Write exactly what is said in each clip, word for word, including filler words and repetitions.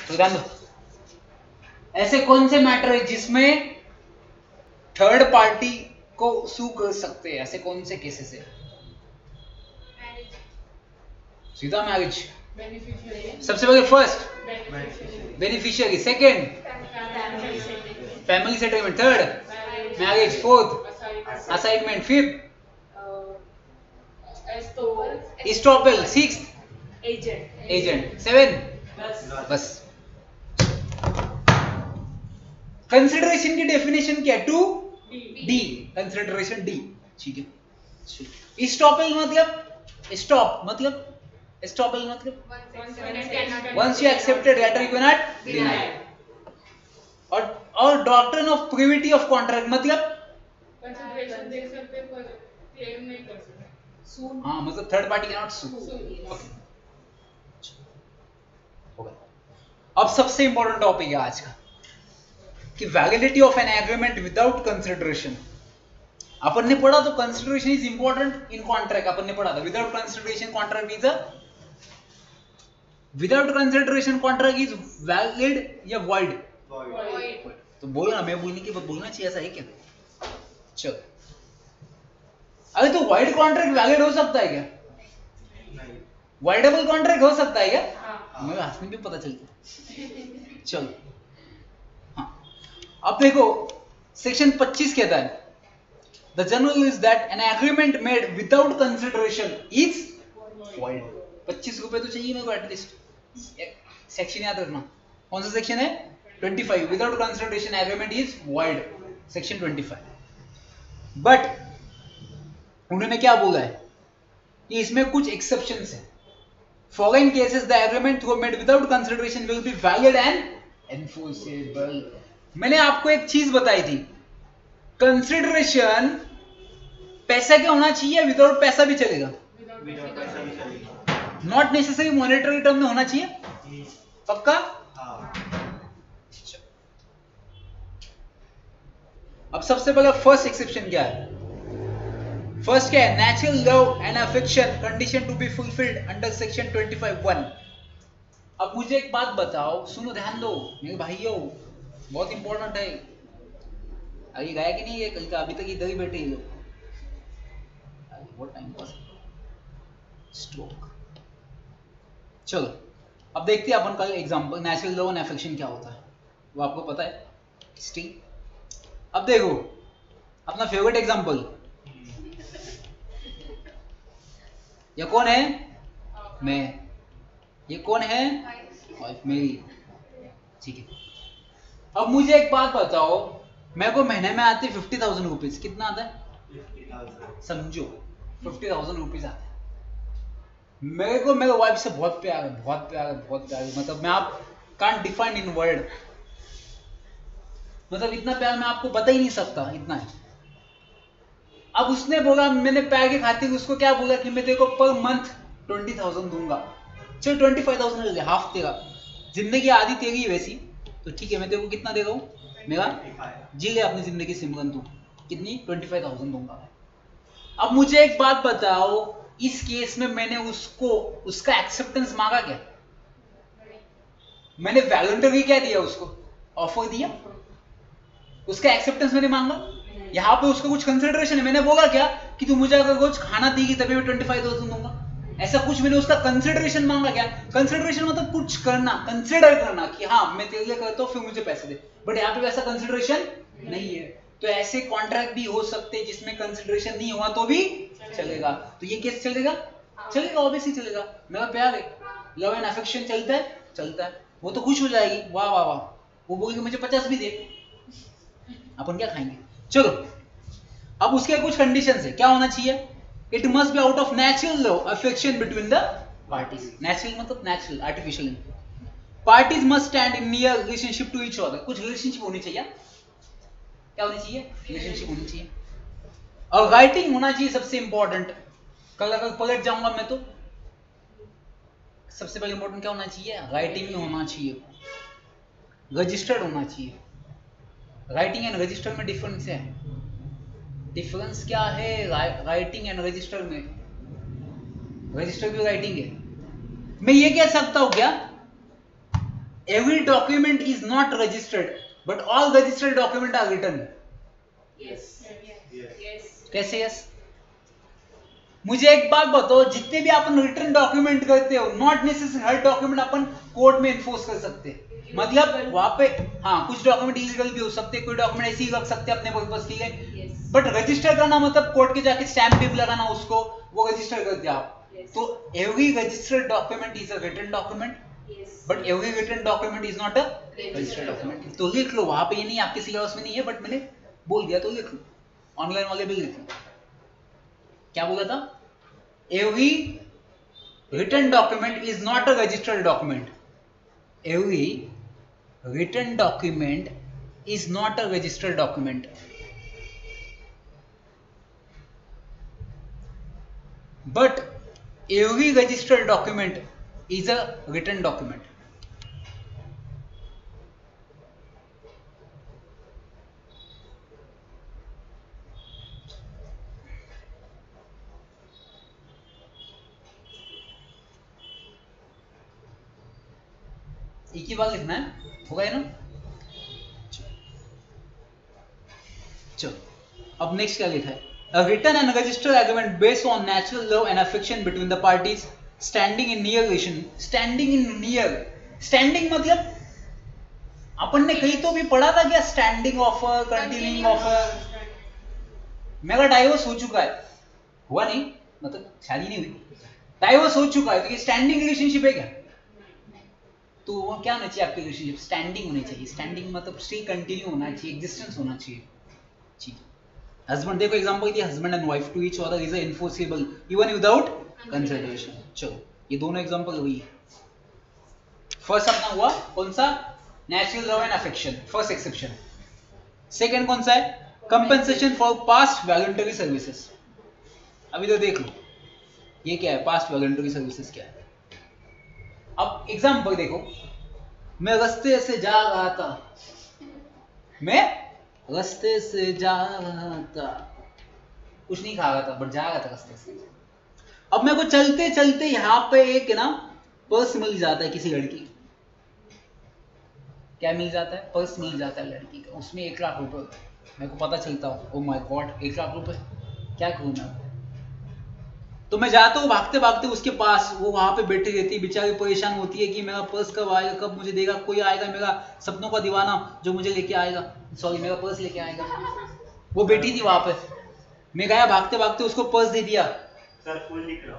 तो ध्यान दो, ऐसे कौन से मैटर है जिसमें थर्ड पार्टी को सू कर सकते हैं? ऐसे कौन से केसेस है? सीधा मैरिज। सबसे पहले first beneficiary, second family settlement, third marriage, fourth assignment, fifth estoppel, sixth agent agent, seven बस। कंसिडरेशन की डेफिनेशन क्या है? टू डी, कंसिडरेशन डी, ठीक है। इस्टॉपल मतलब स्टॉप, मतलब स्टॉपल मतलब once you accepted letter you can not deny. और और doctrine of privity of contract मतलब कंसिडरेशन दे सकते पर क्लेम नहीं कर सकते। हाँ, मतलब third party can not sue. Okay, हो गया। अब सबसे इंपॉर्टेंट टॉपिक है आज का कि validity of an agreement without consideration. अपन ने पढ़ा तो consideration is important in contract, अपन ने पढ़ा था। Without consideration contract is a without consideration contract is valid या वॉइड? तो बोलना, मैं बोलने की बात बोलना चाहिए, ऐसा है क्या? चलो, अरे तो वाइड कॉन्ट्रैक्ट वैलिड हो सकता है क्या? वाइडेबल कॉन्ट्रैक्ट हो सकता है क्या? हाँ। मेरे हाथ में भी पता चल गया। चलो, हाँ, अब देखो सेक्शन पच्चीस कहता है the general is that an agreement made without consideration is void. पच्चीस रुपए तो चाहिए मेरे को एटलीस्ट। सेक्शन याद रखना, कौन सा सेक्शन है? पच्चीस। Without consideration agreement is void, section पच्चीस। बट उन्होंने क्या बोला है कि इसमें कुछ एक्सेप्शंस हैं। Following cases the agreement through made without consideration will be valid and enforceable. मैंने आपको एक चीज बताई थी, कंसिडरेशन पैसा क्या होना चाहिए? विदाउट पैसा भी चलेगा, नॉट नेसेसरी मॉनेटरी टर्म में होना चाहिए। पक्का? अब सबसे पहले फर्स्ट एक्सेप्शन क्या है? फर्स्ट क्या है? Natural love and affection condition to be fulfilled under section पच्चीस वन। अब मुझे एक बात बताओ, सुनो, ध्यान दो मेरे भाइयों, बहुत इंपॉर्टेंट है। अभी गया कि नहीं ये कल का? अभी तक इधर ही बैठे ये लोग। बहुत टाइम पास स्ट्रोक। चलो, अब देखते हैं अपन कल example natural love and affection क्या होता है, वो आपको पता है हिस्ट्री। अब देखो अपना फेवरेट एग्जांपल, ये कौन है? मैं। ये कौन है? वाइफ मेरी, ठीक है। अब मुझे एक बात बताओ, मेरे को महीने में आते फिफ्टी थाउजेंड रुपीज। कितना आता है? समझो फिफ्टी थाउजेंड रुपीज आता है। मेरे को मेरे वाइफ से बहुत प्यार है, बहुत प्यार है, बहुत प्यार है। मतलब मैं आप कांट डिफाइन इन वर्ड, मतलब इतना प्यार मैं आपको बता ही नहीं सकता, इतना है। अब उसने बोला, मैंने प्यार के खातिर उसको क्या बोला कि मैं तेरे को पर मंथ ट्वेंटी थाउजेंड दूंगा। चल ट्वेंटी फाइव थाउजेंड ले ले, हाफ तेरा, जिंदगी आधी तेरी है वैसी, तो ठीक है मैं तेरे को कितना दे रहा हूँ? मेरा जी ले अपनी जिंदगी सिमरन, तू कितनी? ट्वेंटी फाइव थाउजेंड दूंगा। अब मुझे एक बात बताओ, इस केस में मैंने उसको उसका एक्सेप्टेंस मांगा क्या? मैंने वॉलंटरी क्या दिया उसको? ऑफर दिया, उसका एक्सेप्टेंस मैंने मांगा। यहाँ पे उसको कुछ कंसिडरेशन है, मैंने बोला क्या कि तू मुझे अगर कुछ खाना देगी तभी मैं ट्वेंटी फाइव थाउजेंड दूंगा, ऐसा कुछ मैंने उसका कंसिडरेशन मांगा क्या? कंसिडरेशन मतलब कुछ करना, कंसिडर करना कि हाँ मैं तेरे लिए करता हूँ फिर मुझे पैसे दे। बट यहाँ पे वैसा कंसिडरेशन नहीं है। तो ऐसे कॉन्ट्रैक्ट भी हो सकते हैं जिसमें कंसिडरेशन नहीं हुआ तो भी चलेगा। तो ये केस चलेगा? चलेगा, ऑब्वियसली चलेगा। मेरा प्यार है, लव एंड अफेक्शन चलता है, चलता है। वो तो खुश हो जाएगी, वाह वाह वाह, वो बोलेगी मुझे पचास भी दे, अपन क्या खाएंगे। चलो, अब उसके कुछ कंडीशंस है, क्या होना चाहिए? It must be out of natural love affection between the parties. Natural मतलब natural, artificial. Parties must stand in near relationship to each other. कुछ रिलेशनशिप होनी चाहिए, क्या होनी चाहिए? रिलेशनशिप होनी चाहिए। और राइटिंग होना चाहिए सबसे इंपॉर्टेंट। कल अगर पलट जाऊंगा मैं तो सबसे पहले इंपॉर्टेंट क्या होना चाहिए? राइटिंग में होना चाहिए, रजिस्टर्ड होना चाहिए। राइटिंग एंड रजिस्टर में डिफरेंस है। डिफरेंस क्या है राइटिंग एंड रजिस्टर में? रजिस्टर भी राइटिंग है। मैं ये कह सकता हूं क्या every document is not registered but all registered document are written. Yes. Yes. कैसे यस? मुझे एक बात बताओ, जितने भी अपन रिटर्न डॉक्यूमेंट करते हो, नॉट नेसेसरी हर डॉक्यूमेंट अपन कोर्ट में इन्फोर्स कर सकते हैं. मतलब वहां पे हाँ कुछ डॉक्यूमेंट इलीगल भी हो सकते हैं, कोई डॉक्यूमेंट ऐसे ही रख सकते हैं अपने पर्पस के लिए, बट रजिस्टर करना मतलब कोर्ट के जाके स्टैंप भी लगाना उसको, वो रजिस्टर करते आप. तो every registered document is a written document, but every written document is not a registered document. तो लिख लो, वहां पे ये नहीं, आपके सिलेबस में नहीं है, बट मैंने बोल दिया तो लिख लो. ऑनलाइन वाले भी लिख लो. क्या बोला था? Every written document is not a registered document. Every written document is not a registered document. But every registered document is a written document. एक ही बार लिखना है, होगा ये ना? चलो अब नेक्स्ट क्या लिखा है? A written and registered agreement based on natural love and affection between the parties standing in near relation. Standing in near. Standing मतलब अपन ने कहीं तो भी पढ़ा था क्या? Standing offer, continuing offer. मेरा डाइवोर्स हो चुका है, हुआ नहीं, मतलब शादी नहीं हुई, डाइवोर्स हो चुका है, तो ये स्टैंडिंग रिलेशनशिप है क्या? तो वो क्या होना चाहिए आपके रिलेशनशिप? स्टैंडिंग होनी चाहिए. स्टैंडिंग मतलब स्टे कंटिन्यू होना चाहिए, एग्जिस्टेंस होना चाहिए. ठीक. हस्बैंड, देखो एग्जांपल दिया, husband and wife to each other is enforceable even without consideration. चलो ये दोनों एग्जांपल हुई. फर्स्ट अपना हुआ कौन सा? Natural love and affection, first exception. Second कौन सा है? Compensation for past voluntary services. अभी तो देख लो ये क्या है, पास्ट वॉलंटरी सर्विसेज क्या है. अब एग्जांपल देखो, मैं रास्ते से जा रहा था, मैं रास्ते से जा रहा था, कुछ नहीं खा रहा था बट जा रहा था रास्ते से. अब मेरे को चलते चलते यहाँ पे एक ना पर्स मिल जाता है किसी लड़की. क्या मिल जाता है? पर्स मिल जाता है लड़की का, उसमें एक लाख रुपए. मेरे को पता चलता है, ओ माय गॉड, एक लाख रुपए, क्या करूं मैं? तो मैं जाता हूँ भागते भागते उसके पास, वो वहां पे बैठी रहती है, बेचारी परेशान होती है कि मेरा पर्स कब आएगा, कब मुझे देगा, कोई आएगा मेरा सपनों का दीवाना जो मुझे लेके आएगा, सॉरी मेरा पर्स लेके आएगा. वो बैठी थी वहां पे, मैं गया भागते भागते उसको पर्स दे दिया. सर फुल दिख रहा.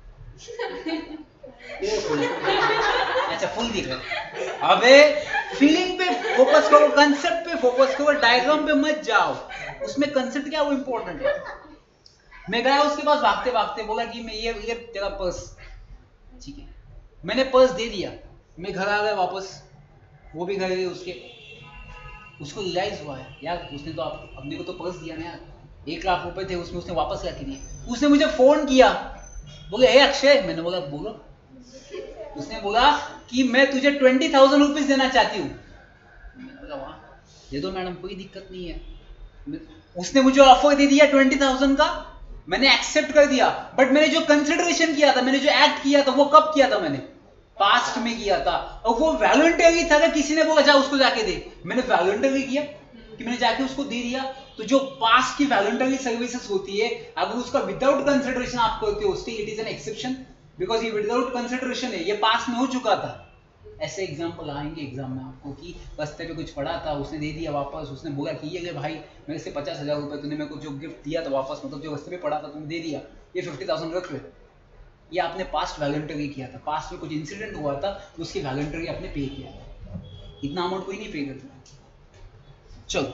अच्छा फुल दिख रहा. अबे फीलिंग पे फोकस करो, कंसेप्ट पे फोकस करो, डायग्राम पे मत जाओ. उसमें कंसेप्ट क्या है वो इंपॉर्टेंट है. मैं गया उसके पास भागते भागते, बोला कि मैं ये ये तेरा पर्स. ठीक है, मैंने पर्स दे दिया, मैं घर आ गया वापस, वो भी घर गए उसके. उसको रियलाइज हुआ है यार उसने तो आप अपने को तो पर्स दिया ना यार, एक लाख रुपए थे उसमें, उसने वापस ला के दिए. उसने मुझे फोन किया, बोले हे अक्षय. मैंने बोला बोलो. उसने बोला कि मैं तुझे ट्वेंटी थाउजेंड रुपीज देना चाहती हूँ. मैंने बोला वाह दे दो मैडम, कोई दिक्कत नहीं है. उसने मुझे ऑफर दे दिया ट्वेंटी थाउजेंड का, मैंने एक्सेप्ट कर दिया, बट मैंने जो कंसिडरेशन किया था, मैंने जो एक्ट किया था, वो कब किया था? मैंने पास्ट में किया था. और वो वॉलंटरी था कि किसी ने बोला जा उसको जाके दे. मैंने वॉलंटरी किया कि मैंने जाके उसको दे दिया. तो जो पास्ट की वॉलंटरी सर्विसेज होती है, अगर उसका विदाउट कंसिडरेशन आप करते हो, still it is an exception, because ये विदाउट कंसिडरेशन है, ये पास्ट में हो चुका था. ऐसे एग्जाम्पल आएंगे एग्जाम में आपको कि रास्ते पे कुछ पड़ा था, उसने दे दिया वापस, उसने बोला कि ये ले भाई मेरे से पचास हजार रुपए तूने मेरे को जो गिफ्ट दिया था वापस, मतलब जो रास्ते पे पड़ा था तुमने दे दिया, ये फिफ्टी थाउजेंड रख ले. ये आपने पास्ट वॉलंटरी किया था, पास्ट में कुछ इंसिडेंट हुआ था, उसकी वॉलंटरी आपने पे किया था. इतना अमाउंट कोई नहीं पे करता. चलो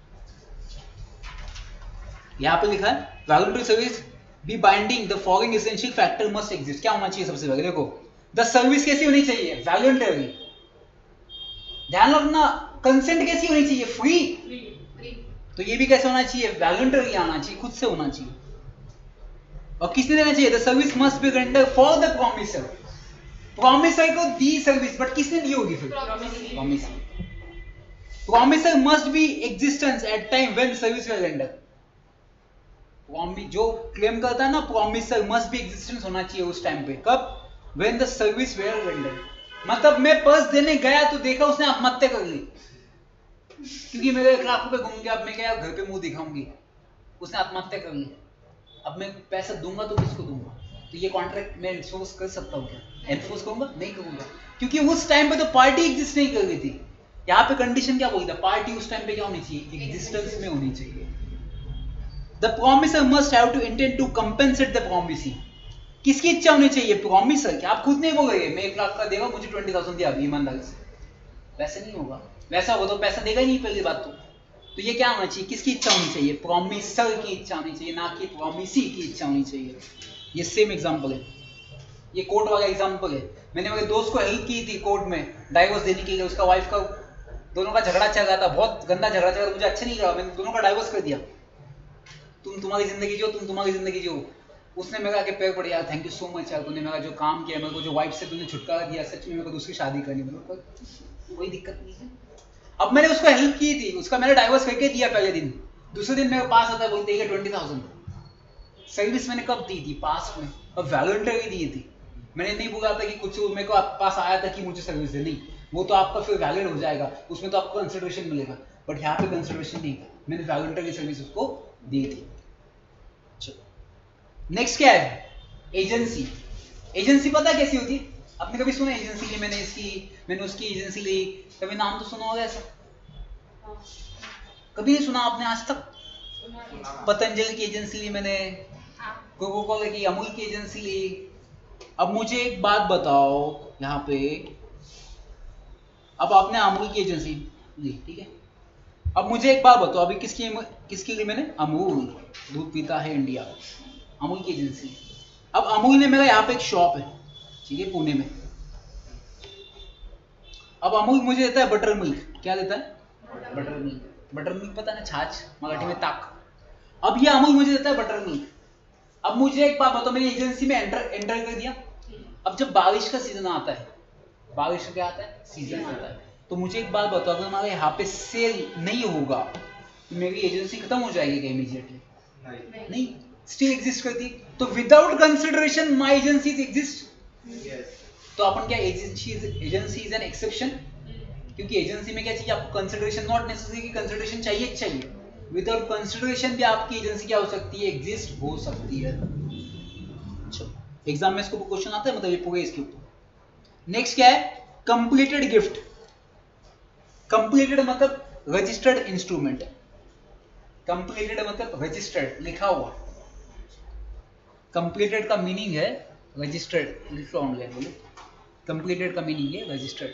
यहाँ पे लिखा है voluntary service be binding, the following essential factor must exist. क्या होना चाहिए सबसे पहले? देखो द सर्विस कैसी होनी चाहिए? वॉलंटरी. ध्यान रखना, कंसेंट कैसी होनी चाहिए? फ्री. तो ये भी कैसे होना चाहिए? वॉलंटरी आना चाहिए, खुद से होना चाहिए. और किसने देना चाहिए? The service must be rendered for the promisor. Promisor को दी सर्विस, बट किसने दी होगी फिर? Promisor. Promisor must be existence at time when service was rendered. जो क्लेम करता है ना, प्रॉमिसर मस्ट बी एग्जिस्टेंस होना चाहिए उस टाइम पे. कब? When the service were rendered. मतलब मैं पर्स देने गया तो देखा उसने आत्महत्या कर ली, क्योंकि मेरे एक लाख रुपए घूम गया, अब मैं क्या घर पे मुंह दिखाऊंगी, उसने आत्महत्या कर ली। अब मैं पैसा दूंगा तो किसको दूंगा? तो ये कॉन्ट्रैक्ट मैं एनफोर्स कर सकता हूँ क्या? एनफोर्स करूंगा? नहीं करूंगा, क्योंकि उस टाइम पे तो पार्टी एग्जिस्ट नहीं कर रही थी। यहाँ पे कंडीशन क्या बोलता है? पार्टी उस टाइम पे क्या होनी चाहिए? एग्जिस्टेंस में होनी चाहिए। The promisor must have to intend to compensate the promisee. किसकी इच्छा होनी चाहिए? प्रोमिसर की। आप खुद नहीं बोलोगे मैं एक लाख का देगा, मुझे ट्वेंटी थाउजेंड दिया ईमानदारी से, वैसे नहीं होगा। वैसा हो तो पैसा देगा ही नहीं पहली बात तो। तो ये क्या होना चाहिए? किसकी इच्छा होनी चाहिए? प्रोमिसर की इच्छा होनी चाहिए, ना कि प्रोमिसी की इच्छा होनी चाहिए। ये सेम एग्जांपल है, ये कोर्ट वाला एग्जांपल है। मैंने मेरे दोस्त को हेल्प की थी कोर्ट में डाइवोर्स देने के लिए, उसका वाइफ का दोनों का झगड़ा चल रहा था, बहुत गंदा झगड़ा चल रहा था, मुझे अच्छा नहीं लगा, मैंने दोनों का डाइवोर्स कर दिया। तुम तुम्हारी जिंदगी जियो, तुम तुम्हारी जिंदगी जियो। उसने मेरा आके पैर पड़े, यार थैंक यू सो मच यार, तूने मेरा जो काम किया, मेरे को जो वाइफ से तूने छुटकारा दिया, सच में मेरे को दूसरी शादी करनी, मेरे को कोई दिक्कत नहीं है। अब मैंने उसको हेल्प की थी, उसका मैंने डाइवोर्स करके दिया पहले दिन, दूसरे दिन मेरे पास आता है बोलते हैं ट्वेंटी थाउजेंड सर्विस मैंने कब दी थी? पास में, और वॉलंटरी दी थी। मैंने नहीं बोला था कि कुछ मेरे को आप पास आया था कि मुझे सर्विस दे, नहीं, वो तो आपका फिर वैलिड हो जाएगा, उसमें तो आपको कंसिडरेशन मिलेगा, बट यहाँ पे कंसिडरेशन नहीं था, मैंने वॉलंटरी सर्विस उसको दी थी। नेक्स्ट क्या है? एजेंसी। एजेंसी पता कैसी होती? आपने कभी सुना एजेंसी ली, मैंने इसकी, मैंने उसकी एजेंसी ली, कभी नाम तो सुना होगा ऐसा? कभी नहीं सुना आपने आज तक? पतंजलि की एजेंसी ली मैंने, कोको कोला की, अमूल की एजेंसी ली। अब मुझे एक बात बताओ यहाँ पे, अब आपने अमूल की एजेंसी ली, ठीक है, अब मुझे एक बात बताओ, अभी किसकी किसकी ली मैंने? अमूल, दूध पीता है इंडिया, अमूल की एजेंसी। अब अमूल ने मेरा यहाँ पे एक शॉप है, ठीक है, पुणे में। अब अमूल मुझे देता है बटर मिल्क। क्या देता है? Butter milk. बटर मिल्क पता है ना, छाछ, मराठी में ताक। अब ये अमूल मुझे देता है बटर मिल्क। अब मुझे एक बात बताओ, मैंने एजेंसी में एंटर एंटर कर दिया। अब जब बारिश का सीजन आता है, बारिश का क्या आता है? सीजन आता है, तो मुझे एक बात बताओ, अगर हमारे यहाँ पे सेल नहीं होगा तो मेरी एजेंसी खत्म हो जाएगी क्या इमीडिएटली? नहीं, नहीं, स्टिल एग्जिस्ट करती। तो without consideration my agencies exist. तो अपन क्या, agency agency is an exception, क्योंकि एजेंसी में क्या चाहिए आपको? कंसिडरेशन। नॉट नेसेसरी कि कंसिडरेशन चाहिए चाहिए, विदाउट कंसिडरेशन भी आपकी एजेंसी क्या हो सकती है? एग्जिस्ट हो सकती है। एग्जाम में इसको क्वेश्चन आता है, मतलब ये पूरे इसके ऊपर। नेक्स्ट क्या है? Completed gift. कंप्लीटेड मतलब रजिस्टर्ड इंस्ट्रूमेंट। कंप्लीटेड मतलब रजिस्टर्ड, लिखा हुआ। कंप्लीटेड का मीनिंग है रजिस्टर्ड, लिखो ऑनलाइन बोलो। कंप्लीटेड का मीनिंग है रजिस्टर्ड।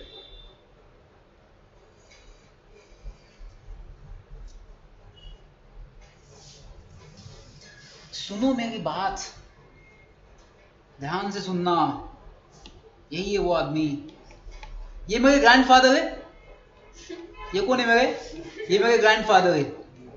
सुनो मेरी बात, ध्यान से सुनना। यही है वो आदमी, ये मेरे ग्रैंडफादर है। ये कौन है मेरे? ये मेरे ग्रैंडफादर है,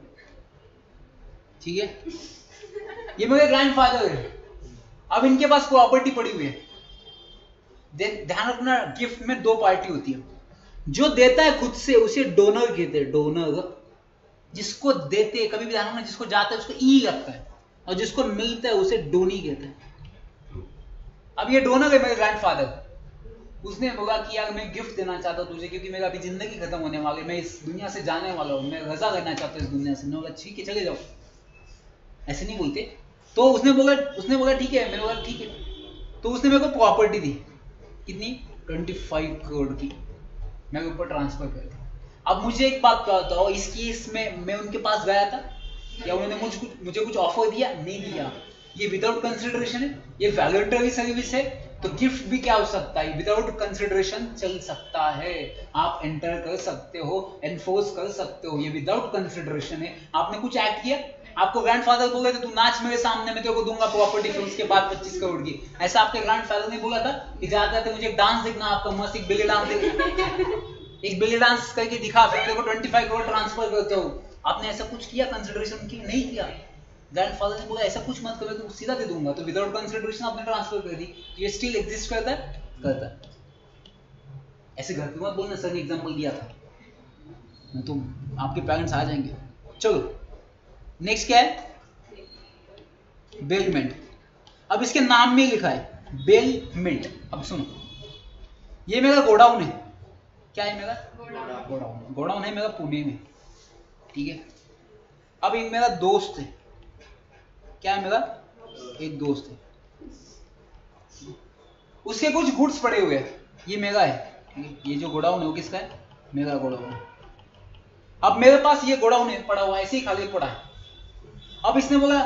ठीक है, ये मेरे ग्रैंडफादर है। अब इनके पास प्रॉपर्टी पड़ी हुई है। ध्यान रखना, गिफ्ट में दो पार्टी होती है। जो देता है खुद से उसे डोनर कहते हैं, डोनर। जिसको देते हैं, कभी भी ध्यान रखना, जिसको जाता है उसको ई लगता है, और जिसको मिलता है उसे डोनी कहते हैं। अब ये डोनर है मेरे ग्रैंडफादर। उसने बोला कि यार मैं गिफ्ट देना चाहता हूँ तुझे, क्योंकि मेरा अभी जिंदगी खत्म होने वाली है, मैं इस दुनिया से जाने वाला हूँ, मैं रजा करना चाहता हूँ इस दुनिया से। मैंने बोला ठीक है चले जाओ, ऐसे नहीं बोलते। तो उसने बोला उसने बोला ठीक है, मैंने बोला ठीक है। तो उसने मेरे को प्रॉपर्टी दी, कितनी? पच्चीस करोड़ की, मेरे ऊपर ट्रांसफर कर दी। अब मुझे एक बात बताओ, इस केस में मैं उनके पास गया था या उन्होंने मुझे कुछ मुझे कुछ ऑफर दिया? नहीं दिया। ये विदाउट कंसिडरेशन है, ये वॉलंटरी सर्विस है। तो गिफ्ट भी क्या हो सकता है? विदाउट कंसिडरेशन चल सकता है, आप एंटर कर सकते हो, एनफोर्स कर सकते हो। ये विदाउट कंसिडरेशन है। आपने कुछ एक्ट किया, आपको ग्रैंडफादर बोल रहे थे तू नाच मेरे सामने, मैं तेरे को दूंगा प्रॉपर्टी, फिर उसके बाद पच्चीस करोड़ की। ऐसा आपके ग्रैंडफादर ने बोला था कि जाते थे मुझे एक डांस देखना, आपका मस्त एक बेली डांस देख एक बेली डांस करके दिखा, फिर तेरे को पच्चीस करोड़ ट्रांसफर करते हो। आपने ऐसा कुछ किया? कंसिडरेशन की नहीं किया। ग्रैंडफादर ने बोला ऐसा कुछ मत करो, तो सीधा दे दूंगा। तो विदाउट कंसिडरेशन आपने ट्रांसफर कर दी। तो ये स्टिल एग्जिस्ट करता है? करता है। ऐसे घर पे मत बोलना सर ने एग्जांपल दिया था, नहीं तो आपके पेरेंट्स आ जाएंगे। चलो नेक्स्ट क्या है? बेलमेंट। अब इसके नाम में लिखा है बेलमेंट। अब सुनो, ये मेरा गोडाउन है, क्या है मेरा गोडाउन। गोडाउन, गोडाउन है मेरा पुणे में, ठीक है। अब एक मेरा दोस्त है, क्या है मेरा एक दोस्त है, उसके कुछ गुड्स पड़े हुए हैं, ये मेरा है, ठीक है। ये जो गोडाउन है वो किसका है, मेरा गोडाउन है। अब मेरे पास ये गोडाउन है पड़ा हुआ, ऐसे ही खाली पड़ा है। अब इसने बोला,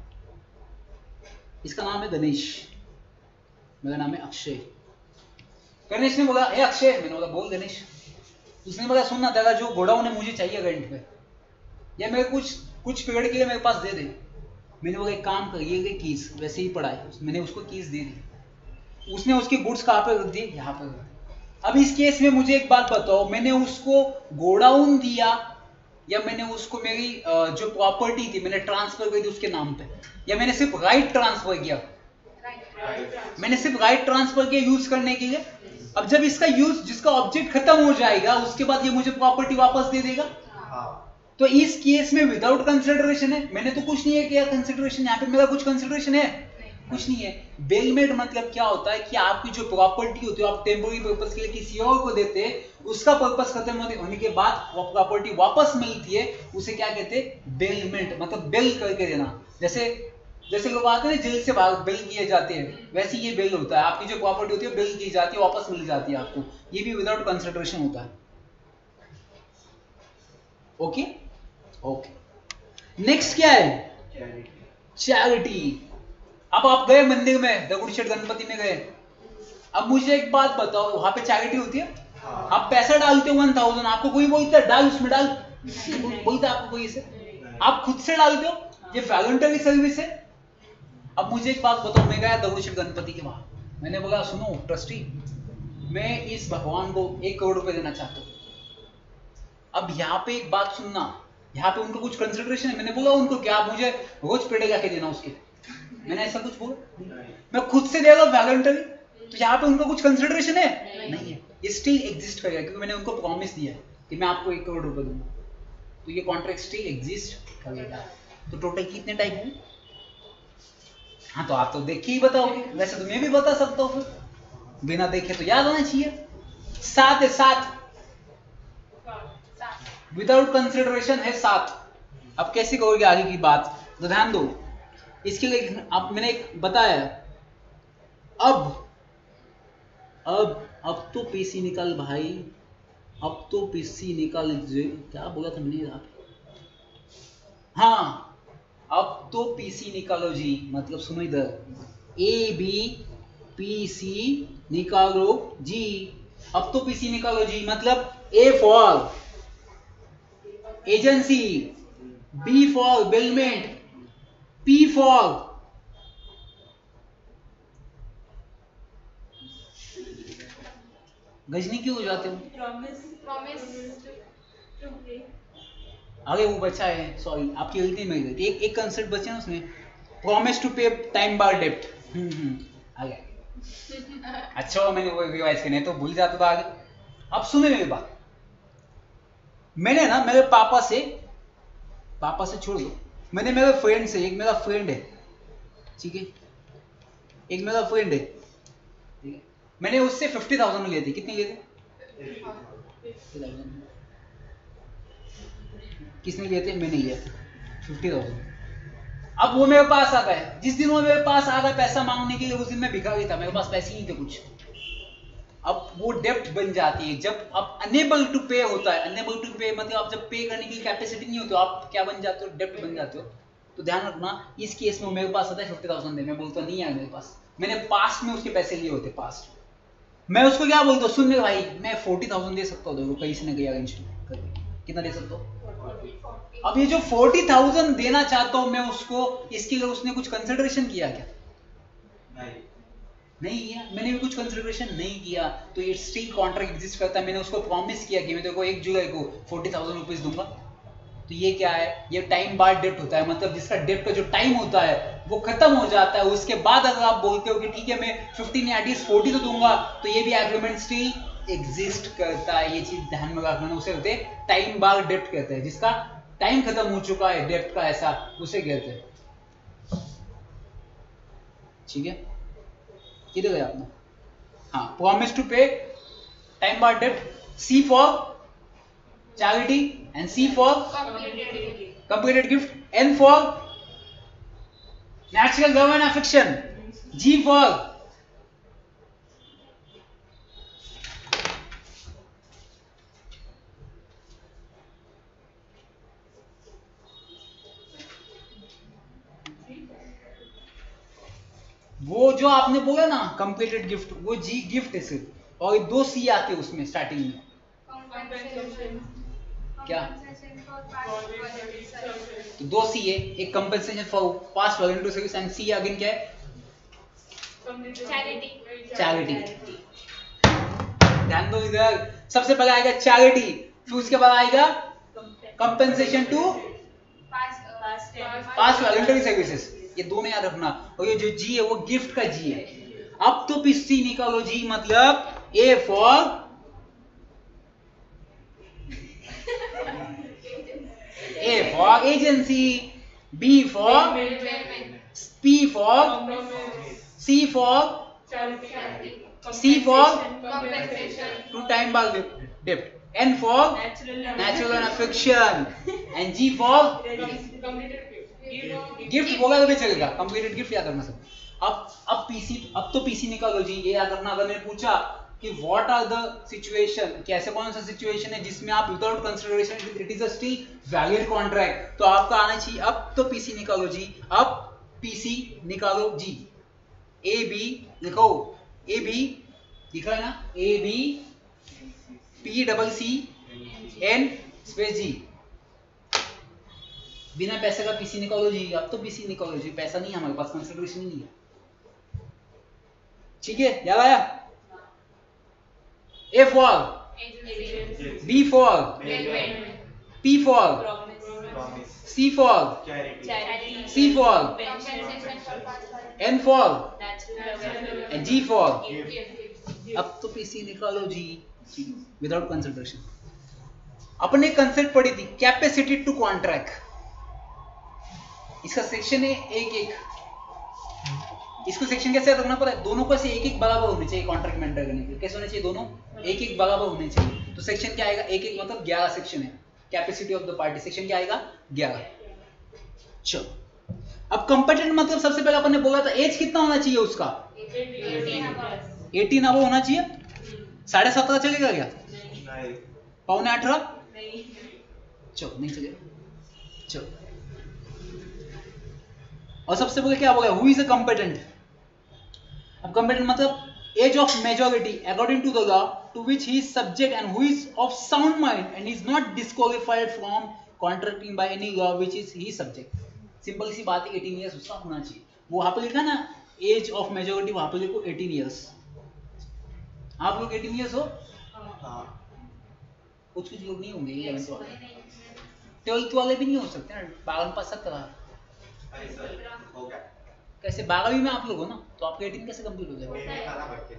इसका नाम है गणेश, मेरा नाम है अक्षय। गणेश ने बोला, ए अक्षय, मैंने बोला बोल गणेश। उसने बोला, सुनना तेरा जो गोडाउन है मुझे चाहिए रेंट पे, या मेरे कुछ कुछ पीरियड के लिए मेरे पास दे दे। मैंने बोला एक काम कर, ये कीज वैसे ही पड़ा है, मैंने उसको कीज दे दी। उसने उसकी गुड्स कहाँ पे रख दी, यहाँ पे रख दी। अब इस केस में मुझे एक बात बताओ, मैंने उसको गोडाउन दिया या मैंने उसको मेरी जो प्रॉपर्टी थी मैंने ट्रांसफर कर दी उसके नाम पे, या मैंने सिर्फ राइट ट्रांसफर किया? मैंने सिर्फ राइट ट्रांसफर किया यूज करने के लिए। अब जब इसका यूज, जिसका ऑब्जेक्ट खत्म हो जाएगा उसके बाद ये मुझे प्रॉपर्टी वापस दे देगा। तो इस केस में विदाउट कंसिडरेशन है, मैंने तो कुछ नहीं है किया कंसिडरेशन, यहाँ पे मेरा कुछ कंसिडरेशन है कुछ नहीं है। बेलमेट मतलब क्या होता है कि आपकी जो प्रॉपर्टी होती है आप टेम्पोररी पर्पस के लिए किसी और को देते हैं, उसका पर्पस खत्म होने के बाद वो प्रॉपर्टी वापस मिलती है, उसे क्या कहते हैं, बेलमेंट, मतलब बेल करके देना। जैसे जैसे लोग आते हैं जेल से बाहर बेल किए जाते हैं, वैसे ये बेल होता है, आपकी जो प्रॉपर्टी होती है बेल की जाती है, वापस मिल जाती है आपको, ये भी विदाउट कंसिडरेशन होता है। ओके ओके नेक्स्ट क्या है, चैरिटी। अब आप गए मंदिर में, दगुड़शेठ गणपति में गए, अब मुझे एक बात बताओ, वहां पे चैरिटी होती है? आप पैसा डालते हो वन थाउजेंड, आपको कोई बोलता है डाल उसमें डाल, बोलता है आपको कोई इसे? आप खुद से डालते हो, ये वॉलंटरी सर्विस है। अब मुझे एक बात बताओ, मैं गया दगुड़शेठ गणपति के वहां, मैंने बोला सुनो ट्रस्टी, मैं इस भगवान को एक करोड़ रुपए देना चाहता हूँ। अब यहाँ पे एक बात सुनना, यहाँ पे उनको कुछ कंसिडरेशन है? मैंने बोला उनको क्या आप मुझे रोज पेड़े जाके देना उसके, मैंने ऐसा कुछ बोला? मैं खुद से दे रहा हूँ वॉलंटरी, तो यहाँ पे उनको कुछ कंसिडरेशन है? नहीं है। ये स्टिल एग्जिस्ट करेगा क्योंकि मैंने उनको प्रॉमिस दिया है कि मैं आपको एक करोड़ रुपए दूंगा, तो ये कॉन्ट्रैक्ट स्टिल एग्जिस्ट करेगा। तो टोटल कितने टाइप हुए? हाँ तो आप तो देख के ही बताओगे, वैसे तो मैं भी बता सकता हूँ, फिर बिना देखे तो याद आना चाहिए। सात है, सात विदाउट कंसिडरेशन है सात। अब कैसे करोगे आगे की बात, तो ध्यान दो, इसके लिए अब मैंने एक बताया, अब अब अब तो पीसी निकाल भाई, अब तो पीसी निकाल, क्या बोला था मैंने आप? हाँ अब तो पीसी निकालो जी, मतलब सुनो इधर, ए बी पी सी निकालो जी। अब तो पीसी निकालो जी मतलब A for agency, B for bailment, P for गजनी क्यों हो जाते हो? आगे वो बचा है, सॉरी आपकी गलती में गई, एक एक कंसेप्ट बचे ना उसमें, promise to pay time barred डेप्ट। हम्म हम्म आ गया। अच्छा मैंने वो रिवाइज करने तो भूल जाता था आगे। अब सुने मेरी बात, मैंने ना मेरे पापा से, पापा से छोड़ दो, मैंने मेरे फ्रेंड से, एक मेरा फ्रेंड है, ठीक है, एक मेरा फ्रेंड है, ठीक है, मैंने उससे फिफ्टी थाउजेंड लिए थे। कितने लिए थे? किसने लिए थे? मैंने लिया था फिफ्टी थाउजेंड। अब वो मेरे पास आ गए, जिस दिन वो मेरे पास आ गए पैसा मांगने के लिए, उस दिन मैं भिखारी था, मेरे पास पैसे नहीं थे कुछ। अब वो डेप्ट बन जाती है, जब आप अनेबल टू पे होता है, अनेबल टू पे मतलब आप जब पे करने की कैपेसिटी नहीं होती, आप क्या बन जाते हो? डेप्ट बन जाते हो। तो ध्यान रखना, इस केस में मेरे पास आता है फिफ्टी थाउजेंड दे, मैं बोलता नहीं आया मेरे पास, मैंने पास्ट में उसके पैसे लिए होते, पास्ट। मैं उसको क्या बोलता हूँ, सुन ले भाई मैं फोर्टी थाउजेंड दे सकता हूँ, देखो कहीं से ना कहीं अरेंज करके। कितना दे सकता हूँ? अब ये जो फोर्टी थाउजेंड देना चाहता हूँ मैं उसको, इसके लिए उसने कुछ कंसिडरेशन किया क्या? नहीं नहीं किया, मैंने भी कुछ कंसिडरेशन नहीं किया, तो ये स्टिल कॉन्ट्रैक्ट एग्जिस्ट करता है। मैंने उसको प्रॉमिस किया कि मैं तेरे को एक जुलाई को फोर्टी थाउजेंड रुपीज दूंगा, तो ये क्या है? ये टाइम बार डेप्ट होता है, मतलब जिसका डेप्ट का जो टाइम होता है वो खत्म हो जाता है, उसके बाद अगर आप बोलते हो कि ठीक है मैं फिफ्टीन या एटलीस्ट फोर्टी तो दूंगा, तो ये भी एग्रीमेंट स्टिल एग्जिस्ट करता है। ये चीज ध्यान में रखना, उसे कहते हैं टाइम बार डेप्ट कहते हैं, जिसका टाइम खत्म हो चुका है डेप्ट का, ऐसा उसे कहते हैं। ठीक है, किधर गया आपने? हाँ, promise to pay time barred डेप्ट, C for charity and C for completed gift, N for natural love and affection, G for वो जो आपने बोला ना कंप्लीटेड गिफ्ट, वो जी गिफ्ट है सिर्फ, और ये दो सी आते हैं उसमें स्टार्टिंग में। क्या? तो दो सी है, एक compensation for past voluntary service and C again क्या है? चैरिटी। चैरिटी। ध्यान दो इधर, सबसे पहले आएगा चैरिटी, फिर उसके बाद आएगा compensation to past voluntary services. ये दोनों याद रखना। और ये जो जी है वो गिफ्ट का जी है। अब तो पीसी निकालो जी, मतलब A for A for agency, B for P for C for C for to time barred डेप्ट, N for natural and affection and G for gift बोला तो भी चलेगा, कंप्लीटेड गिफ्ट याद रखना सब। अब अब पीसी, अब तो पीसी निकालो जी, ये याद रखना। अगर मैंने पूछा कि व्हाट आर द सिचुएशन, कैसे कौन सा सिचुएशन है जिसमें आप without consideration it is a still valid contract, तो आपका आना चाहिए अब तो पीसी निकालो जी। अब पीसी निकालो जी, ए बी लिखो, ए बी लिखा है ना, A B P double C N space G, बिना पैसे का पीसी निकालो जी। अब तो पीसी निकालो जी, पैसा नहीं है हमारे पास, कंसिडरेशन ही नहीं है। ठीक है, याद आया? A for, B for, P for, C for, C for, N for and G for. अब तो पीसी निकालो जी विदाउट कंसिडरेशन। अपने कंसेप्ट पढ़ी थी कैपेसिटी टू कॉन्ट्रैक्ट, इसका सेक्शन है एक एक। इसको सेक्शन कैसे रखना पड़ा है? दोनों को ऐसे एक एक बराबर होने चाहिए कॉन्ट्रैक्ट में एंटर करने के लिए। कैसे होने चाहिए? दोनों एक एक बराबर होने चाहिए। तो सेक्शन क्या आएगा? एक एक मतलब ग्यारह सेक्शन है। Capacity of the party section क्या आएगा? ग्यारह। चलो अब कंपेटेंट मतलब सबसे पहले अपन ने बोला था एज कितना होना चाहिए उसका? अठारह अब होना चाहिए। साढ़े सत्रह चलेगा क्या? पौने अठारह? चलो नहीं चलेगा। चलो और सबसे पहले क्या बोला? Who is a competent. अब कंपेटेंट मतलब age of majority according to the law to which he is subject and who is of sound mind and is not disqualified from contracting by any law which is he subject. Simple सी बात है, अठारह years उसका होना चाहिए। वो वहां पे लिखा ना एज ऑफ मेजॉरिटी, वहां पे लिखो अठारह इयर्स। आप लोग अठारह इयर्स हो? कुछ कुछ लोग नहीं होंगे, इलेवेंथ वाले, ट्वेल्थ वाले भी नहीं हो सकते ना। बावन पास सत्रह कैसे? बारहवीं में आप लोग हो ना, तो आपके अठारह कैसे कंप्लीट हो जाएगा?